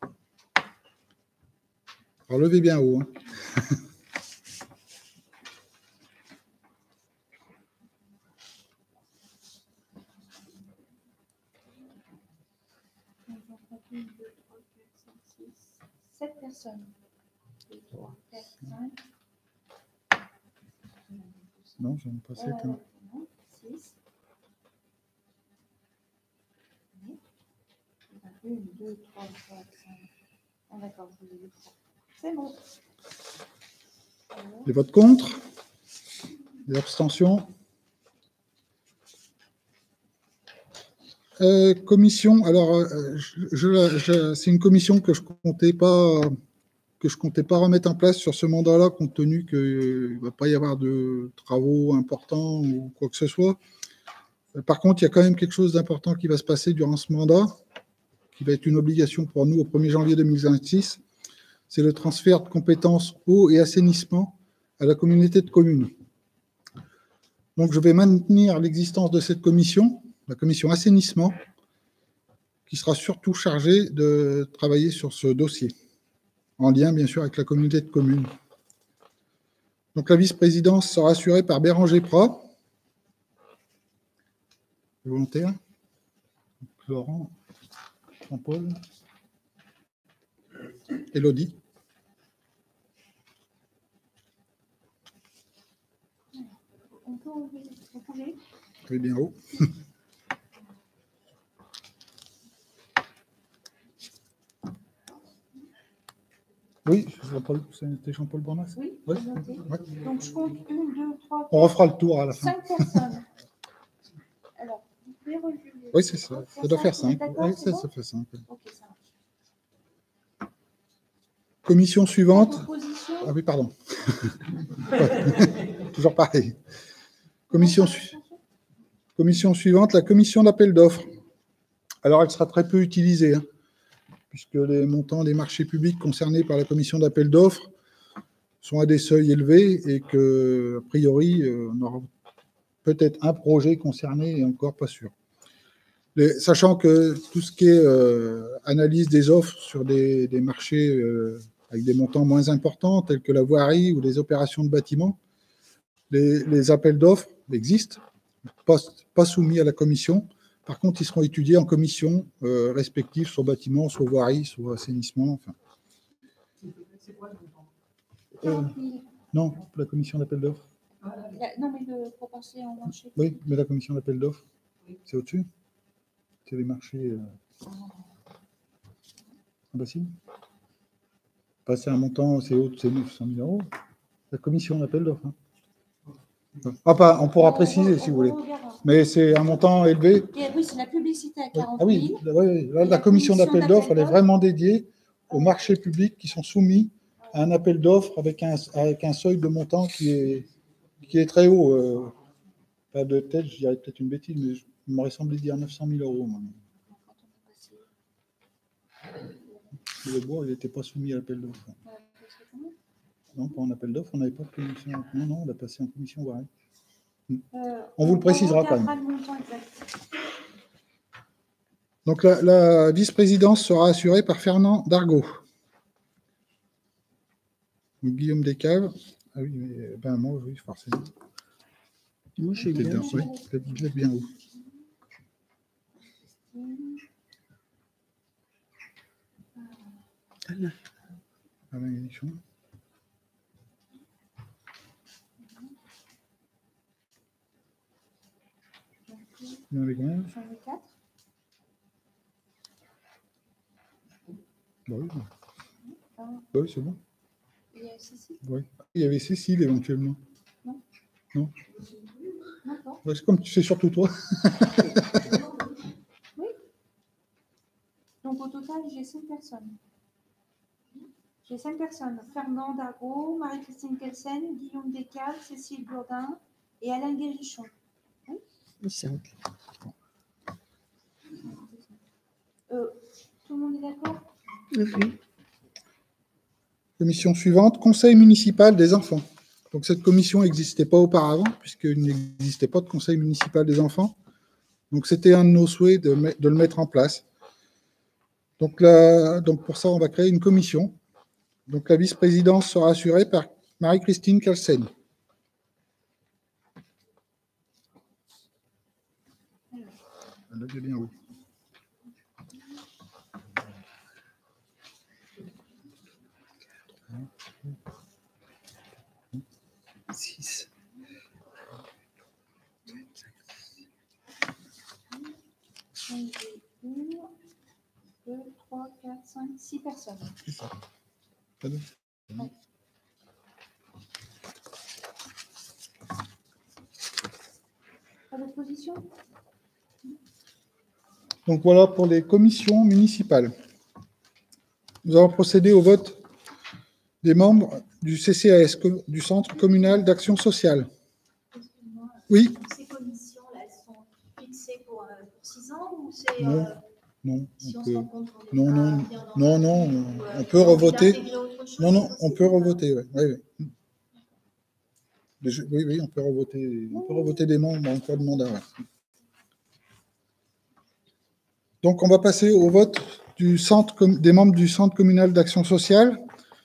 Alors, levez bien haut. hein. un, deux, trois, quatre, cinq, six, sept personnes. deux, trois, quatre, cinq. Non, j'en ai pas sept. hein. six. une, deux, trois, quatre, cinq. Ah, d'accord, je vous ai dit trois. C'est bon. Alors, Des votes contre? Des abstentions? Euh, commission, alors, euh, je, je- je- c'est une commission que je comptais pas, que je comptais pas remettre en place sur ce mandat-là, compte tenu qu'il ne va pas y avoir de travaux importants ou quoi que ce soit. Euh, Par contre, il y a quand même quelque chose d'important qui va se passer durant ce mandat, qui va être une obligation pour nous au premier janvier deux mille vingt-six. C'est le transfert de compétences eau et assainissement à la communauté de communes. Donc, je vais maintenir l'existence de cette commission, la commission assainissement, qui sera surtout chargée de travailler sur ce dossier. en lien bien sûr avec la communauté de communes. Donc la vice-présidence sera assurée par Béranger Prat, volontaire, Laurent, Jean-Paul, Élodie. On peut enlever, vous pouvez. Oui, bien haut. Oui, Jean-Paul, c'était Jean-Paul Bornas. Oui, Ouais. c'est noté. Ouais. Donc je compte une, deux, trois, On refera le tour à la fin. cinq personnes. Alors, vous pouvez relever. Oui, c'est ça. Ça doit faire cinq. D'accord, Oui, c'est ça, bon ça fait cinq. Ok, ça marche. Commission suivante. Proposition. Ah oui, pardon. Toujours pareil. Commission, su- commission suivante, la commission d'appel d'offres. Alors, elle sera très peu utilisée, hein, puisque les montants des marchés publics concernés par la commission d'appel d'offres sont à des seuils élevés et que, a priori, euh, on aura peut-être un projet concerné et encore pas sûr. Les- sachant que tout ce qui est euh, analyse des offres sur des, des marchés euh, avec des montants moins importants, tels que la voirie ou les opérations de bâtiment, les, les appels d'offres existent, pas, pas soumis à la commission. Par contre, ils seront étudiés en commission euh, respective, soit bâtiment, soit voirie, soit assainissement. Enfin. C'est quoi le montant Euh, quarante mille. non, la commission d'appel d'offres. La- Non, mais le, pour passer en marché. Oui, mais la commission d'appel d'offres, Oui. c'est au-dessus. C'est les marchés. Euh... Ah bah si. Bah, c'est un montant, c'est haut, c'est neuf cent mille euros. La commission d'appel d'offres. Hein. Ah, pas, on pourra On- préciser on- si on vous voulez. regardera. Mais c'est un montant élevé. Et oui, c'est la publicité à quarante Ah oui, mille. oui, oui. Là, la commission d'appel d'offres, elle est vraiment dédiée aux marchés publics qui sont soumis à un appel d'offres avec un, avec un seuil de montant qui est, qui est très haut. Euh, pas de tête, je dirais peut-être une bêtise, mais je- il m'aurait semblé dire neuf cent mille euros. Moi. Le bois, il n'était pas soumis à l'appel d'offres. Non, pas en appel d'offres, on n'avait pas de commission. Non, non, on l'a passé en commission voirie. Euh, On vous le précisera quand regardera même. le montant exact. Donc la, la vice-présidence sera assurée par Fernand Dargaud. Donc, Guillaume Descaves. Ah oui, mais ben moi, oui, forcément. Moi, je suis Peut-être bien. bien, oui, peut-être peut-être bien haut. Voilà. Alain Guichon. Il y en avait combien? J'en ai quatre. Bah oui, Un. bah oui c'est bon. Il y a Cécile. Ouais. Il y avait Cécile éventuellement. Non. Non. D'accord. Ouais, c'est comme tu sais surtout toi. Oui. Donc au total, j'ai cinq personnes. J'ai cinq personnes. Fernand Dargaud, Marie-Christine Kelsen, Guillaume Descaves, Cécile Bourdin et Alain Guérichon. Cinq. Euh, tout le monde est d'accord? Oui. Commission suivante, Conseil municipal des enfants. Donc cette commission n'existait pas auparavant, puisqu'il n'existait pas de Conseil municipal des enfants. Donc c'était un de nos souhaits de, me- de le mettre en place. Donc, là, donc pour ça, on va créer une commission. Donc la vice-présidence sera assurée par Marie-Christine Kelsen. Là, j'ai bien haut. Six. Donc, j'ai une, deux, trois, quatre, cinq, six personnes. C'est ça. Pas de- Pas d'opposition? Donc voilà pour les commissions municipales. Nous allons procéder au vote des membres du C C A S, co- du Centre communal d'action sociale. Excuse-moi, Oui, ces commissions-là, elles sont fixées pour, euh, pour six ans ou c'est Non, euh, non, si on on peut, se rend compte qu'on est non, pas non, bien dans non, le- non, ou, on- euh, on il y a peut envie revoter. d'intégrer autre chose, Non, non, c'est on possible peut ou pas revoter, oui. Oui, oui. Les jeux- oui, oui, on peut revoter, on peut revoter des membres en cas de mandat. ouais. Donc, on va passer au vote du centre, com- des membres du Centre communal d'action sociale.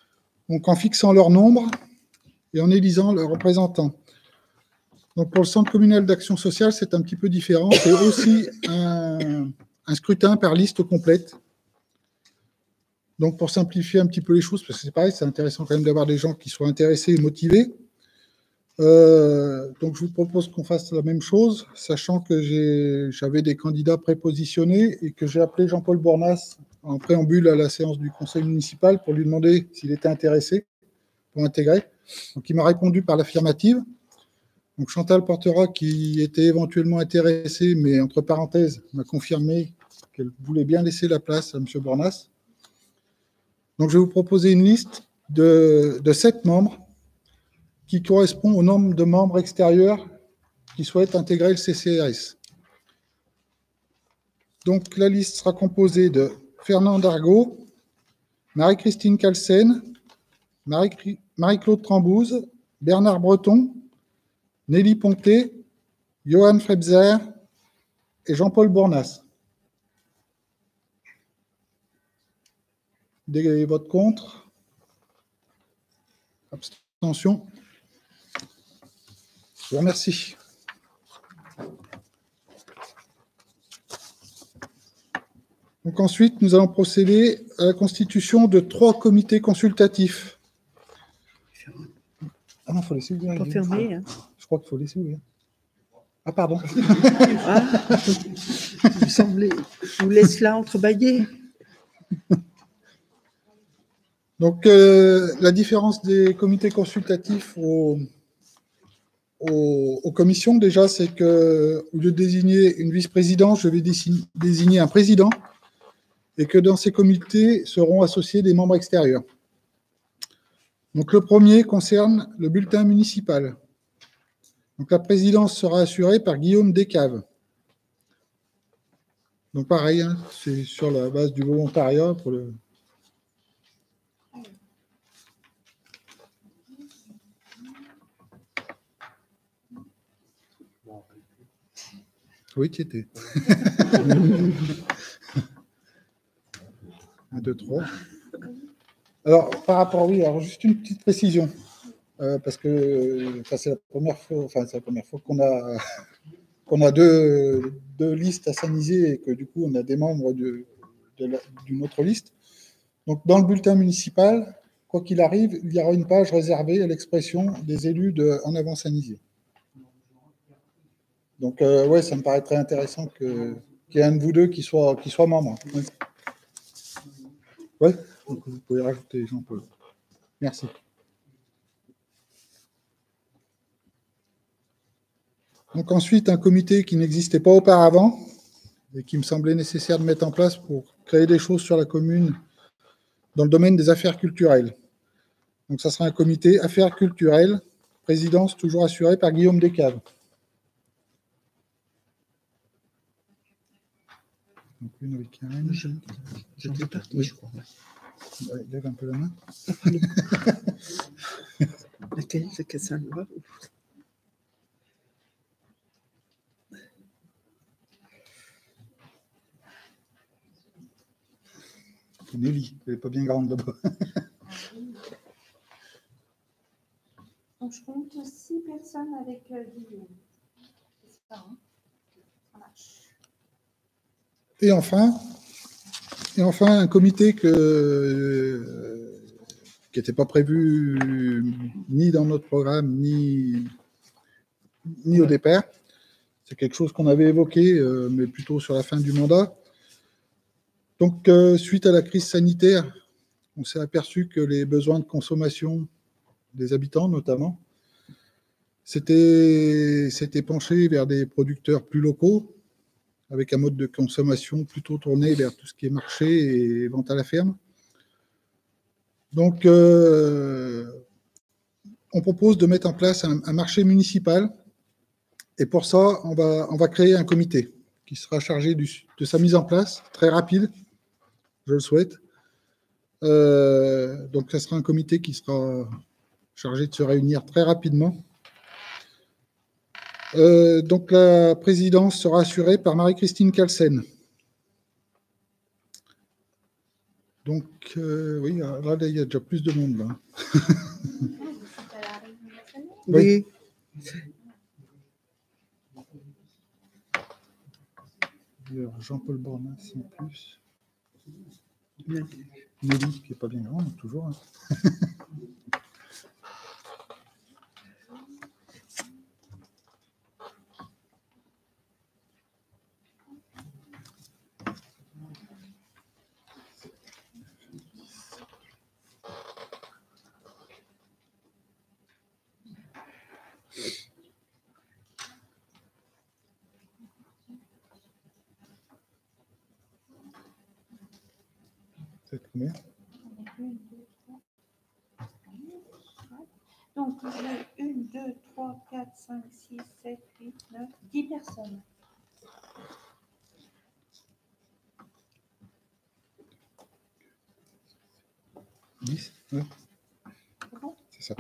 donc en fixant leur nombre et en élisant leurs représentants. Donc pour le Centre communal d'action sociale, c'est un petit peu différent. C'est aussi un, un scrutin par liste complète. Donc pour simplifier un petit peu les choses, parce que c'est pareil, c'est intéressant quand même d'avoir des gens qui soient intéressés et motivés. Euh, donc je vous propose qu'on fasse la même chose, sachant que j'avais des candidats prépositionnés et que j'ai appelé Jean-Paul Bornas en préambule à la séance du conseil municipal pour lui demander s'il était intéressé pour intégrer. Donc il m'a répondu par l'affirmative. Donc Chantal Portera, qui était éventuellement intéressée, mais entre parenthèses, m'a confirmé qu'elle voulait bien laisser la place à M. Bornas. Donc je vais vous proposer une liste de, de sept membres qui correspond au nombre de membres extérieurs qui souhaitent intégrer le C C R S. Donc la liste sera composée de Fernand Dargaud, Marie-Christine Calcène, Marie- Marie-Claude Trambouze, Bernard Breton, Nelly Ponté, Johan Frebzer et Jean-Paul Bornas. Des votes contre? Abstention? Je vous remercie. Donc ensuite, nous allons procéder à la constitution de trois comités consultatifs. Ah non, il faut laisser ouvrir. Pas fermé, hein. Je crois qu'il faut laisser ouvrir. Ah, pardon. Ah, vous semblez, je vous laisse là entrebâillé. Donc, euh, la différence des comités consultatifs aux, aux, aux commissions, déjà, c'est que au lieu de désigner une vice-présidente, je vais désigner, désigner un président et que dans ces comités seront associés des membres extérieurs. Donc, le premier concerne le bulletin municipal. Donc, la présidence sera assurée par Guillaume Descaves. Donc, pareil, hein, c'est sur la base du volontariat pour le. Oui, tu étais. Un, deux, trois. Alors, par rapport, oui, alors juste une petite précision. Euh, parce que enfin, c'est la première fois, enfin, c'est la première fois qu'on a, qu'on a deux, deux listes à s'aniser et que du coup, on a des membres de, de la, d'une autre liste. Donc, dans le bulletin municipal, quoi qu'il arrive, il y aura une page réservée à l'expression des élus de En Avant Sanisé. Donc, euh, ouais, ça me paraît très intéressant que, qu'il y ait un de vous deux qui soit, qui soit membre. Oui, ouais, donc vous pouvez rajouter Jean-Paul. Merci. Donc ensuite, un comité qui n'existait pas auparavant et qui me semblait nécessaire de mettre en place pour créer des choses sur la commune dans le domaine des affaires culturelles. Donc ça sera un comité affaires culturelles, présidence toujours assurée par Guillaume Descaves. Donc une avec Karen. Je ne sais pas, oui, je crois. Ouais, lève un peu la main. Laquelle, c'est que ça va. Nelly, elle n'est pas bien grande là-bas. Donc, je compte six personnes avec euh, Guillaume. C'est ça, hein. Ça marche. Et enfin, et enfin, un comité que, euh, qui n'était pas prévu ni dans notre programme, ni, ni au départ. C'est quelque chose qu'on avait évoqué, euh, mais plutôt sur la fin du mandat. Donc, euh, suite à la crise sanitaire, on s'est aperçu que les besoins de consommation des habitants, notamment, s'étaient s'étaient penchés vers des producteurs plus locaux, avec un mode de consommation plutôt tourné vers tout ce qui est marché et vente à la ferme. Donc, euh, on propose de mettre en place un, un marché municipal, et pour ça, on va, on va créer un comité qui sera chargé du, de sa mise en place, très rapide, je le souhaite. Euh, donc, ce sera un comité qui sera chargé de se réunir très rapidement. Euh, donc, la présidence sera assurée par Marie-Christine Calcène. Donc, euh, oui, là, il y a déjà plus de monde, là. Oui. Jean-Paul Bornas en plus. Nelly, qui n'est pas bien grande, toujours. Hein. C'est combien? Donc, une, deux, trois, quatre, cinq, six, sept, huit, neuf, dix personnes. dix? Ouais. C'est bon? C'est ça.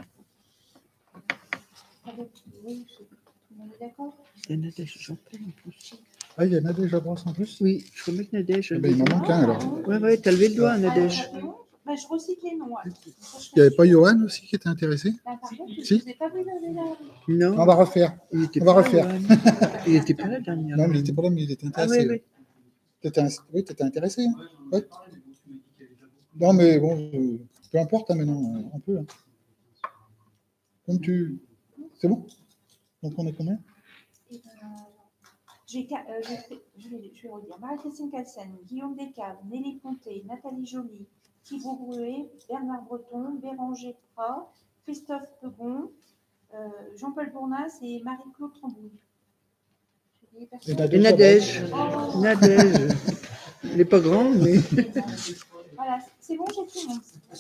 Avec, oui, tout le monde est d'accord? Il y en a déjà, j'en peux en plus. Ah, il y en a déjà brosse en plus? Oui, je remets que Nadège. Eh ben, il m'en manque un alors. Oui, oui, t'as levé le doigt, Nadège. Ben, je recycle les noms. Il n'y avait pas Johan aussi qui était intéressé? Ben, par contre, Si. je ne vous ai pas vu dans la... Non. On va refaire. Il était On va pas là, refaire. Johan. Il était pas là dernière. Non, mais il n'était pas là, mais il était Ah intéressé. oui, oui. T'étais ins- Oui, tu étais intéressé. Hein. Ouais. Non, mais bon, euh, peu importe, hein, maintenant, euh, on peut. Hein. Comme tu. C'est bon? Donc, on est combien? Et ben, j'ai qua- euh, j'ai fait- je vais, je vais redire. Marie-Christine Calsen, Guillaume Descaves, Nelly Ponté, Nathalie Joly, Thibaut Bruet, Bernard Breton, Béranger Prat, Christophe Pegon, euh, Jean-Paul Bournas et Marie-Claude Trambouille. J'ai oublié personne. Et Nadège. Oh. Nadège. Elle n'est pas grande, mais. Voilà, c'est bon, j'ai tout le monde.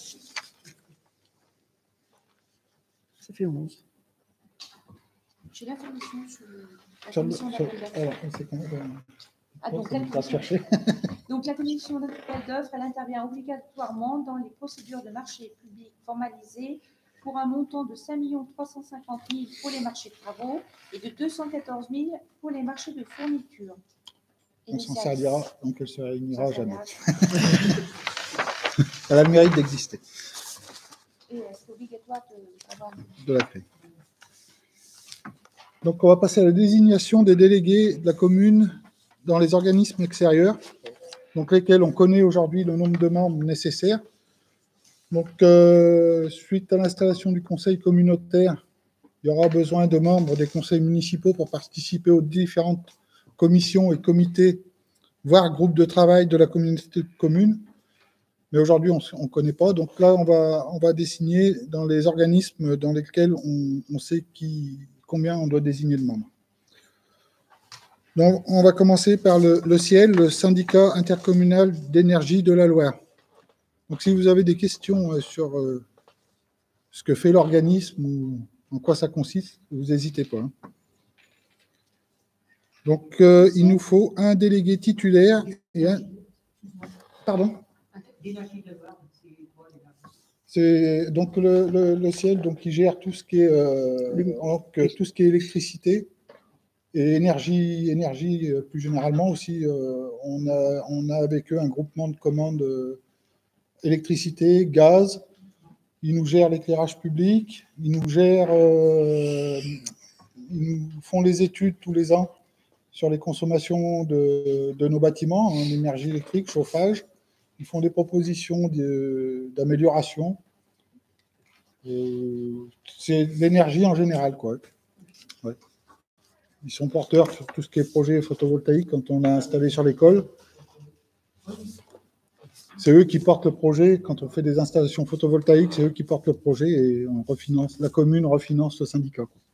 Ça fait onze. J'ai la commission sur la Sur le- commission sur- d'appel d'offres. alors, c'est quand même, euh, Ah, donc, ça la me fera commission- chercher. donc la commission d'appel d'offres, elle intervient obligatoirement dans les procédures de marché public formalisées pour un montant de cinq millions trois cent cinquante mille pour les marchés de travaux et de deux cent quatorze mille pour les marchés de fourniture. Et On de s'en services. servira, donc elle ne se réunira Ça jamais. servira. Elle a le mérite d'exister, Et euh, c'est obligatoire de- d'avoir une- de la créer. Donc, on va passer à la désignation des délégués de la commune dans les organismes extérieurs, donc lesquels on connaît aujourd'hui le nombre de membres nécessaires. Donc, euh, suite à l'installation du conseil communautaire, il y aura besoin de membres des conseils municipaux pour participer aux différentes commissions et comités, voire groupes de travail de la communauté de communes. Mais aujourd'hui, on ne connaît pas. Donc là, on va, on va désigner dans les organismes dans lesquels on, on sait qui, combien on doit désigner de membres. Donc, on va commencer par le, le C I E L, le syndicat intercommunal d'énergie de la Loire. Donc, si vous avez des questions euh, sur euh, ce que fait l'organisme ou en quoi ça consiste, vous n'hésitez pas. Hein. Donc, euh, il nous faut un délégué titulaire et un... Pardon? C'est donc le, le, le C I E L donc, qui gère tout ce qui est, euh, donc, tout ce qui est électricité et énergie, énergie euh, plus généralement aussi. Euh, on, a, on a avec eux un groupement de commandes euh, électricité, gaz. Ils nous gèrent l'éclairage public. Ils nous gèrent, euh, ils nous font les études tous les ans sur les consommations de, de nos bâtiments en énergie électrique, chauffage. Ils font des propositions de, d'amélioration. Euh, c'est l'énergie en général, quoi. Ouais. Ils sont porteurs sur tout ce qui est projet photovoltaïque quand on a installé sur l'école. C'est eux qui portent le projet. Quand on fait des installations photovoltaïques, c'est eux qui portent le projet et on refinance, la commune refinance le syndicat, quoi.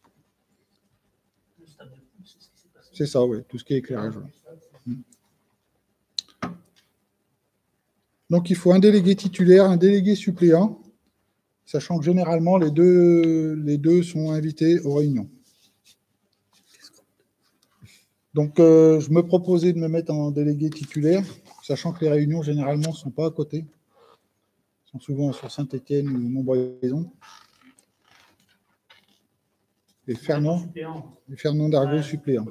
C'est ça, oui, tout ce qui est éclairage. Ouais. Donc, il faut un délégué titulaire, un délégué suppléant, sachant que généralement, les deux, les deux sont invités aux réunions. Donc, euh, je me proposais de me mettre en délégué titulaire, sachant que les réunions, généralement, ne sont pas à côté. Elles sont souvent sur Saint-Étienne ou Montbrison. Et Fernand, et Fernand Dargaud, suppléant.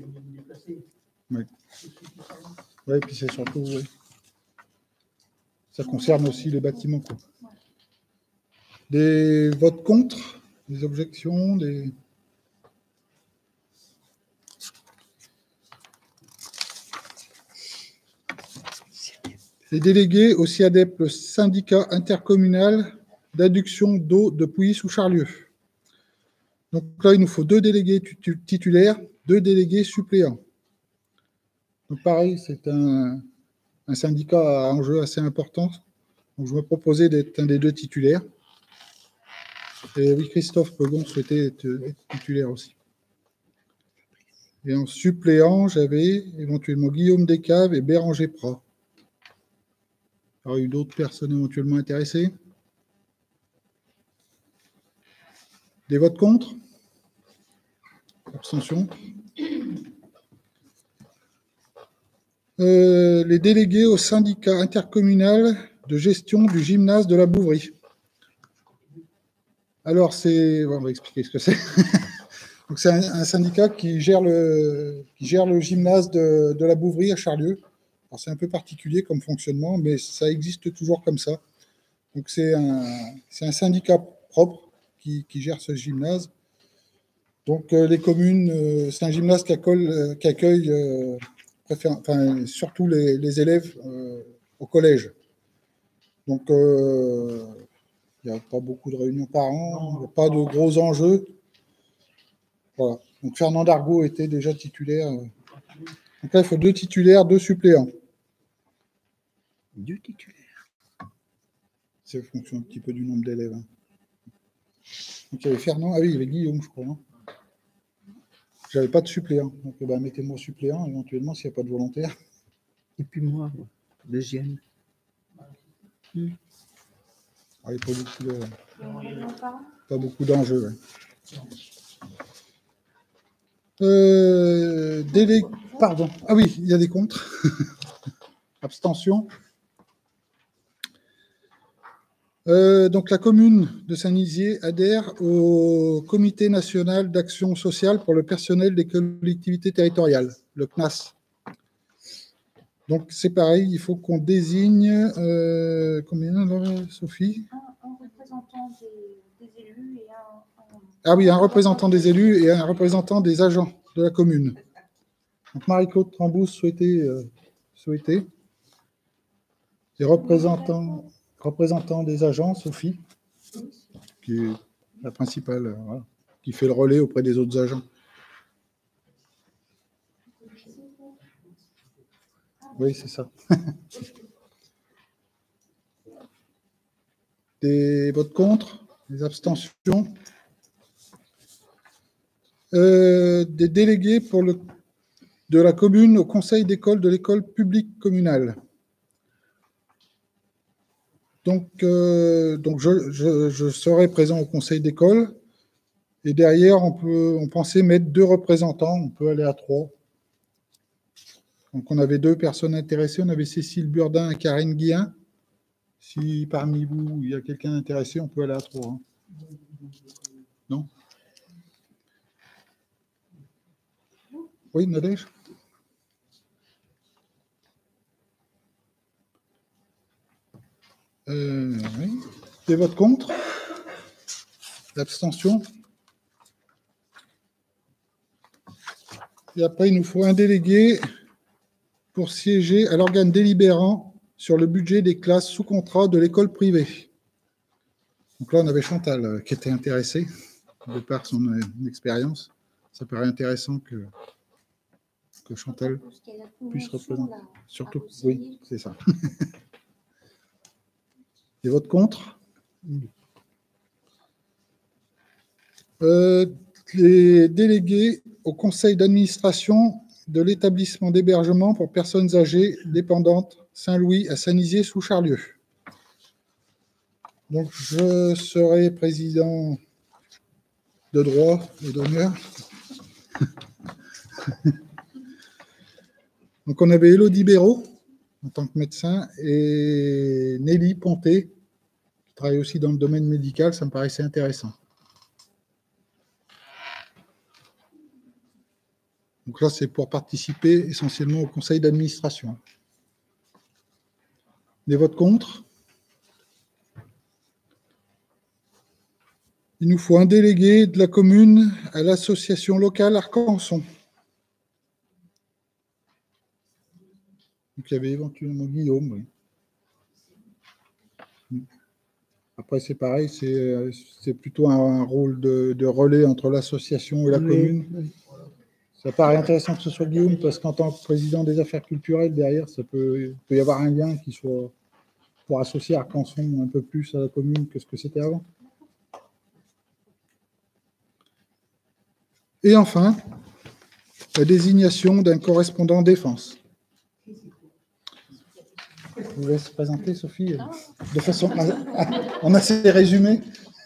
Oui. Oui, puis c'est surtout... Oui. Ça concerne aussi les bâtiments, quoi. Des votes contre, des objections, des... Les délégués au SIADEP, le syndicat intercommunal d'adduction d'eau de Pouilly-sous-Charlieu. Donc là, il nous faut deux délégués titulaires, deux délégués suppléants. Donc pareil, c'est un, un syndicat à enjeu assez important. Donc je me proposais d'être un des deux titulaires. Et oui, Christophe Pegon souhaitait être, être titulaire aussi. Et en suppléant, j'avais éventuellement Guillaume Descaves et Béranger Prat. Il y aurait eu d'autres personnes éventuellement intéressées. Des votes contre? Abstention. Euh, les délégués au syndicat intercommunal de gestion du gymnase de la Bouvrie. Alors, c'est... Bon, on va expliquer ce que c'est. Donc, c'est un, un syndicat qui gère le, qui gère le gymnase de, de la Bouvrie à Charlieu. Alors, c'est un peu particulier comme fonctionnement, mais ça existe toujours comme ça. Donc, c'est un, c'est un syndicat propre qui, qui gère ce gymnase. Donc, euh, les communes, euh, c'est un gymnase qui accueille, euh, qui accueille euh, préfère, enfin, surtout les, les élèves euh, au collège. Donc, euh, il n'y a pas beaucoup de réunions par an, il n'y a pas de gros enjeux. Voilà. Donc, Fernand Dargaud était déjà titulaire. Donc là, il faut deux titulaires, deux suppléants. Deux titulaires. C'est fonction un petit peu du nombre d'élèves. Hein. Donc, il y avait Fernand, ah oui, il y avait Guillaume, je crois. Hein. J'avais pas de suppléant. Donc, ben, mettez-moi suppléant, éventuellement, s'il n'y a pas de volontaire. Et puis moi, deuxième. Hmm. Ah, il n'y a pas beaucoup, de... pas beaucoup d'enjeux. Ouais. Euh, délé... Pardon. Ah oui, il y a des contre. Abstention. Euh, donc, la commune de Saint-Nizier adhère au Comité national d'action sociale pour le personnel des collectivités territoriales, le C N A S. Donc, c'est pareil, il faut qu'on désigne... Euh, combien, alors, Sophie? Un, un représentant des, des élus et un... un... Ah oui, un représentant des élus et un représentant des agents de la commune. Donc, Marie-Claude Trambous souhaitait... Euh, souhaitait. Les représentants... représentant des agents, Sophie, qui est la principale, euh, voilà, qui fait le relais auprès des autres agents. Oui, c'est ça. Des votes contre, des abstentions. Euh, des délégués pour le, de la commune au conseil d'école de l'école publique communale. Donc, euh, donc je, je, je serai présent au conseil d'école. Et derrière, on peut, on pensait mettre deux représentants. On peut aller à trois. Donc, on avait deux personnes intéressées. On avait Cécile Burdin et Karine Guillain. Si parmi vous, il y a quelqu'un intéressé, on peut aller à trois. Hein. Non? Oui, Nadège? Euh, oui. Des votes contre? L'abstention? Et après, il nous faut un délégué pour siéger à l'organe délibérant sur le budget des classes sous contrat de l'école privée. Donc là, on avait Chantal euh, qui était intéressée, de par son euh, expérience. Ça paraît intéressant que, que Chantal puisse représenter. Surtout, oui, c'est ça. Des votes contre? euh, Les délégués au conseil d'administration de l'établissement d'hébergement pour personnes âgées dépendantes Saint-Louis à Saint-Nizier sous Charlieu. Donc, je serai président de droit et d'honneur. Donc, on avait Élodie Béraud en tant que médecin et Nelly Ponté, qui travaille aussi dans le domaine médical. Ça me paraissait intéressant. Donc là, c'est pour participer essentiellement au conseil d'administration. Des votes contre? Il nous faut un délégué de la commune à l'association locale Arcanson. Donc, il y avait éventuellement Guillaume, oui. Après, c'est pareil, c'est, c'est plutôt un, un rôle de, de relais entre l'association et la Oui, commune. oui. Ça paraît intéressant que ce soit Guillaume, parce qu'en tant que président des affaires culturelles, derrière, ça peut, il peut y avoir un lien qui soit pour associer Arcanson un peu plus à la commune que ce que c'était avant. Et enfin, la désignation d'un correspondant défense. Je vous laisse présenter, Sophie, de façon... On a ces résumés.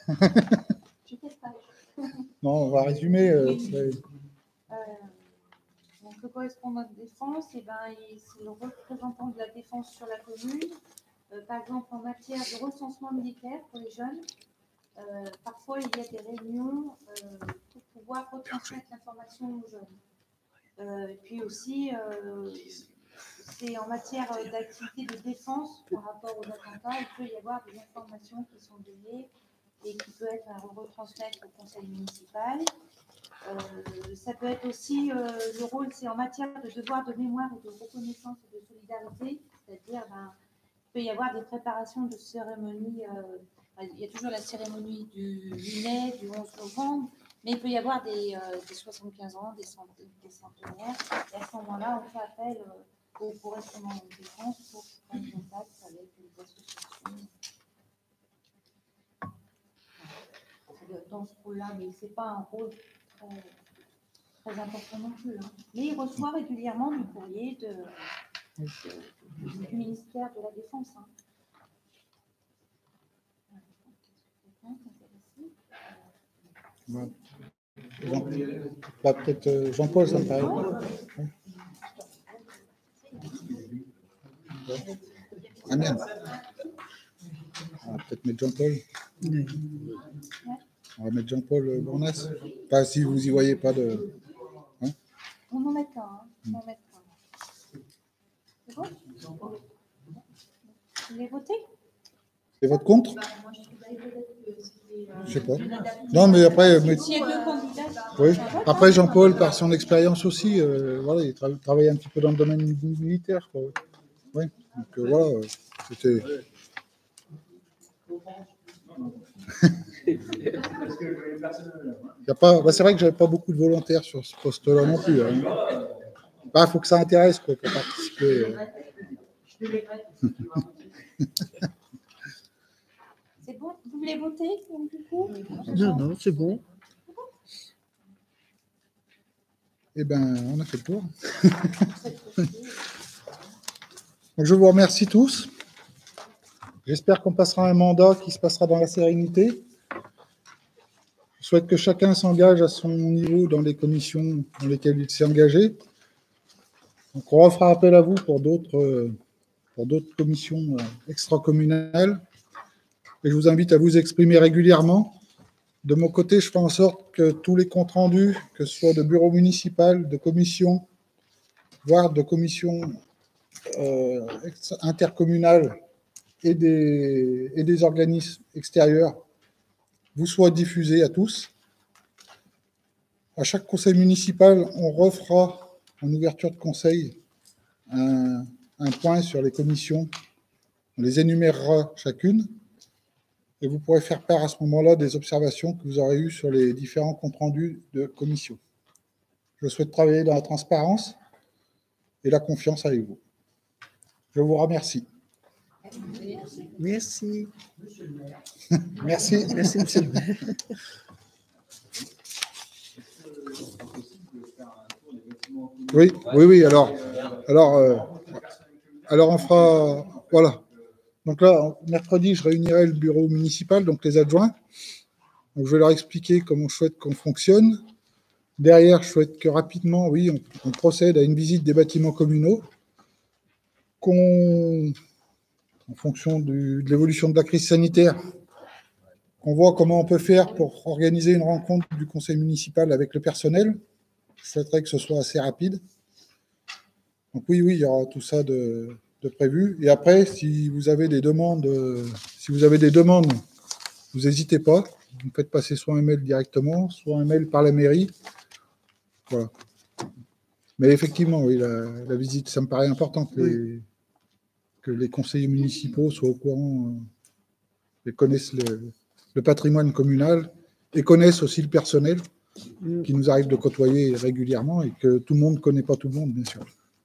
Non, on va résumer. Euh, c'est- Euh, donc, le correspondant de défense, eh ben, il- c'est le représentant de la défense sur la commune. Euh, par exemple, en matière de recensement militaire pour les jeunes, euh, parfois il y a des réunions euh, pour pouvoir retransmettre l'information aux jeunes. Euh, et puis aussi, euh, c'est en matière d'activité de défense par rapport aux attentats, il peut y avoir des informations qui sont données et qui peuvent être à retransmettre au conseil municipal. Euh, ça peut être aussi, euh, le rôle, c'est en matière de devoir de mémoire et de reconnaissance et de solidarité, c'est-à-dire, ben, il peut y avoir des préparations de cérémonies, euh, il y a toujours la cérémonie du huit mai, du onze novembre, mais il peut y avoir des, euh, des soixante-quinze ans, des, cent, des centenaires, et à ce moment-là, on fait appel euh, aux correspondants de défense pour prendre contact avec les associations. Dans ce rôle-là, mais ce n'est pas un rôle très, très important non plus. Hein. Mais il reçoit régulièrement du courrier de, de, du ministère de la Défense. Hein. Ouais. Jean, bah, peut-être euh, Jean-Paul, ça me paraît. Ouais. Ouais. Ah merde. On va peut-être mettre Jean-Paul. Oui. On va mettre Jean-Paul Bournas. Pas si vous y voyez pas de. Hein? On en met un. Hein. On en met un. C'est bon? Vous voulez voter? C'est votre contre? Je sais pas. Non, mais après. Mais... S'il y a deux candidats. Oui. Après, Jean-Paul, par son expérience aussi, euh, voilà, il tra travaille un petit peu dans le domaine militaire. Quoi. Oui. Donc euh, voilà, euh, c'était. Y a pas, bah c'est vrai que j'avais pas beaucoup de volontaires sur ce poste-là non plus. Il hein. bah, faut que ça intéresse quoi, pour participer. Euh. C'est bon? Vous voulez voter donc, du coup? Non, non, c'est bon. Eh bien, on a fait le tour. Donc, je vous remercie tous. J'espère qu'on passera un mandat qui se passera dans la sérénité. Je souhaite que chacun s'engage à son niveau dans les commissions dans lesquelles il s'est engagé. Donc, on refera appel à vous pour d'autres euh, pour d'autres commissions euh, extracommunales. Et je vous invite à vous exprimer régulièrement. De mon côté, je ferai en sorte que tous les comptes rendus, que ce soit de bureau municipal, de commission, voire de commissions euh, intercommunales et des, et des organismes extérieurs, vous soient diffusés à tous. À chaque conseil municipal, on refera en ouverture de conseil un, un point sur les commissions. On les énumérera chacune. Et vous pourrez faire part à ce moment-là des observations que vous aurez eues sur les différents comptes rendus de commission. Je souhaite travailler dans la transparence et la confiance avec vous. Je vous remercie. Merci. Merci. Merci, monsieur le maire. Oui, oui, oui. Alors, alors, euh, alors on fera... Voilà. Donc là, mercredi, je réunirai le bureau municipal, donc les adjoints. Donc je vais leur expliquer comment je souhaite qu'on fonctionne. Derrière, je souhaite que rapidement, oui, on, on procède à une visite des bâtiments communaux, qu'on, en fonction du, de l'évolution de la crise sanitaire, qu'on voit comment on peut faire pour organiser une rencontre du conseil municipal avec le personnel. Je souhaiterais que ce soit assez rapide. Donc oui, oui, il y aura tout ça de... de prévu. Et après, si vous avez des demandes, euh, si vous avez des demandes, vous n'hésitez pas. vous me faites passer soit un mail directement, soit un mail par la mairie. Voilà. Mais effectivement, oui, la, la visite, ça me paraît important que les, que les conseillers municipaux soient au courant euh, et connaissent le, le patrimoine communal et connaissent aussi le personnel qui nous arrive de côtoyer régulièrement et que tout le monde ne connaît pas tout le monde, bien sûr.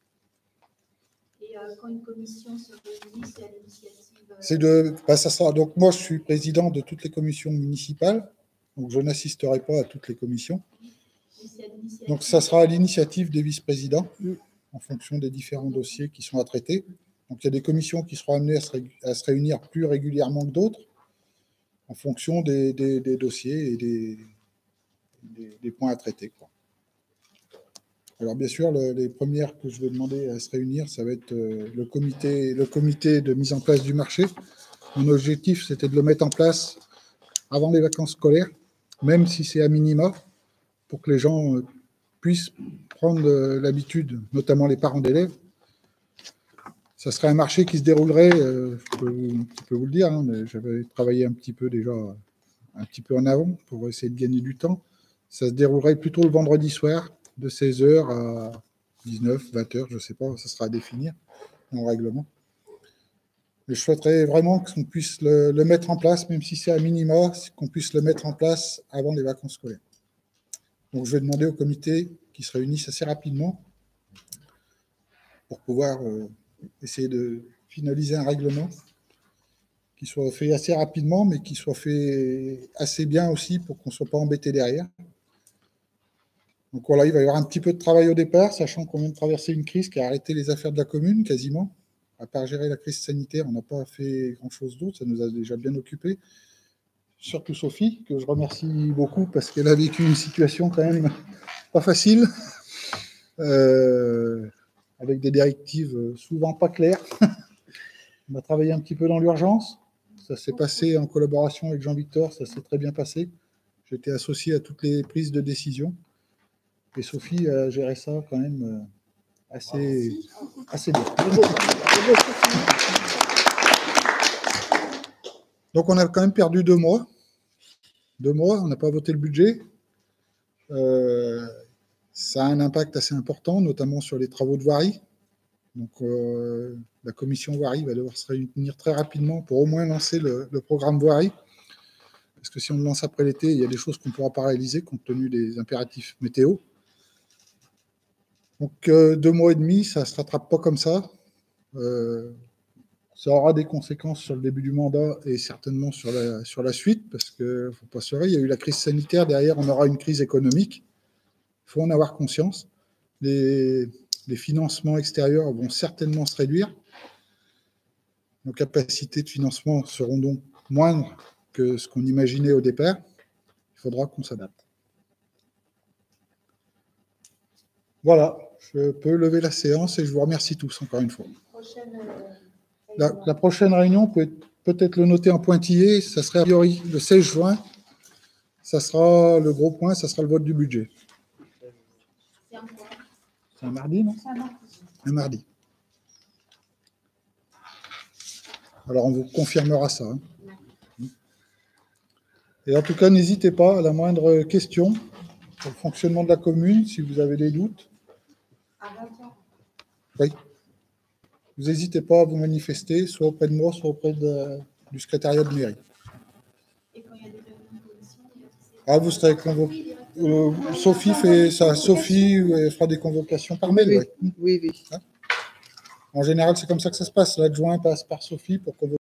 Et euh, quand une commission se réunit, c'est à l'initiative. euh, C'est de, bah, ça sera, donc moi, je suis président de toutes les commissions municipales, donc je n'assisterai pas à toutes les commissions. mais c'est à l'initiative. Donc ça sera à l'initiative des vice-présidents, en fonction des différents dossiers qui sont à traiter. Donc il y a des commissions qui seront amenées à se, ré- à se réunir plus régulièrement que d'autres, en fonction des, des- des dossiers et des, des- des points à traiter, quoi. Alors bien sûr, le- les premières que je vais demander à se réunir, ça va être euh, le comité, le comité de mise en place du marché. Mon objectif, c'était de le mettre en place avant les vacances scolaires, même si c'est à minima, pour que les gens euh, puissent prendre euh, l'habitude, notamment les parents d'élèves. Ça serait un marché qui se déroulerait, euh, je, peux, vous- je peux vous le dire, hein, mais j'avais travaillé un petit peu déjà, un petit peu en avant pour essayer de gagner du temps. Ça se déroulerait plutôt le vendredi soir, de seize heures à dix-neuf, vingt heures, je ne sais pas, ça sera à définir dans le règlement. Mais je souhaiterais vraiment qu'on puisse le, le mettre en place, même si c'est à minima, qu'on puisse le mettre en place avant les vacances scolaires. Donc je vais demander au comité qui se réunisse assez rapidement pour pouvoir euh, essayer de finaliser un règlement qui soit fait assez rapidement, mais qui soit fait assez bien aussi pour qu'on ne soit pas embêté derrière. Donc voilà, il va y avoir un petit peu de travail au départ, sachant qu'on vient de traverser une crise qui a arrêté les affaires de la commune quasiment. À part gérer la crise sanitaire, on n'a pas fait grand-chose d'autre, ça nous a déjà bien occupés. Surtout Sophie, que je remercie beaucoup parce qu'elle a vécu une situation quand même pas facile, euh, avec des directives souvent pas claires. On a travaillé un petit peu dans l'urgence, ça s'est passé en collaboration avec Jean-Victor, ça s'est très bien passé. J'étais associé à toutes les prises de décision. Et Sophie a géré ça quand même assez, assez bien. Donc on a quand même perdu deux mois. Deux mois, on n'a pas voté le budget. Euh, ça a un impact assez important, notamment sur les travaux de voirie. Donc euh, la commission voirie va devoir se réunir très rapidement pour au moins lancer le, le programme voirie. Parce que si on le lance après l'été, il y a des choses qu'on ne pourra pas réaliser compte tenu des impératifs météo. Donc euh, deux mois et demi, ça ne se rattrape pas comme ça. Euh, ça aura des conséquences sur le début du mandat et certainement sur la, sur la suite, parce qu'il ne faut pas se leurrer, il y a eu la crise sanitaire, derrière on aura une crise économique. Il faut en avoir conscience. Les, les financements extérieurs vont certainement se réduire. Nos capacités de financement seront donc moindres que ce qu'on imaginait au départ. Il faudra qu'on s'adapte. Voilà, je peux lever la séance et je vous remercie tous encore une fois. Prochaine, euh, La, la prochaine réunion, peut peut-être le noter en pointillé, ça serait a priori le seize juin. Ça sera le gros point, ça sera le vote du budget. c'est un point. C'est un mardi, non? Ça marche. Un mardi. Alors on vous confirmera ça, hein. Et en tout cas, n'hésitez pas à la moindre question sur le fonctionnement de la commune, si vous avez des doutes. À vingt heures. Oui. Vous n'hésitez pas à vous manifester, soit auprès de moi, soit auprès de- du secrétariat de mairie. Et quand il y a des réunions de commission, il y a aussi- Ah, vous serez convoqué. Euh, Sophie fait ça. Sophie euh, fera des convocations par mail. Oui, Ouais. oui, oui. En général, c'est comme ça que ça se passe. L'adjoint passe par Sophie pour convoquer.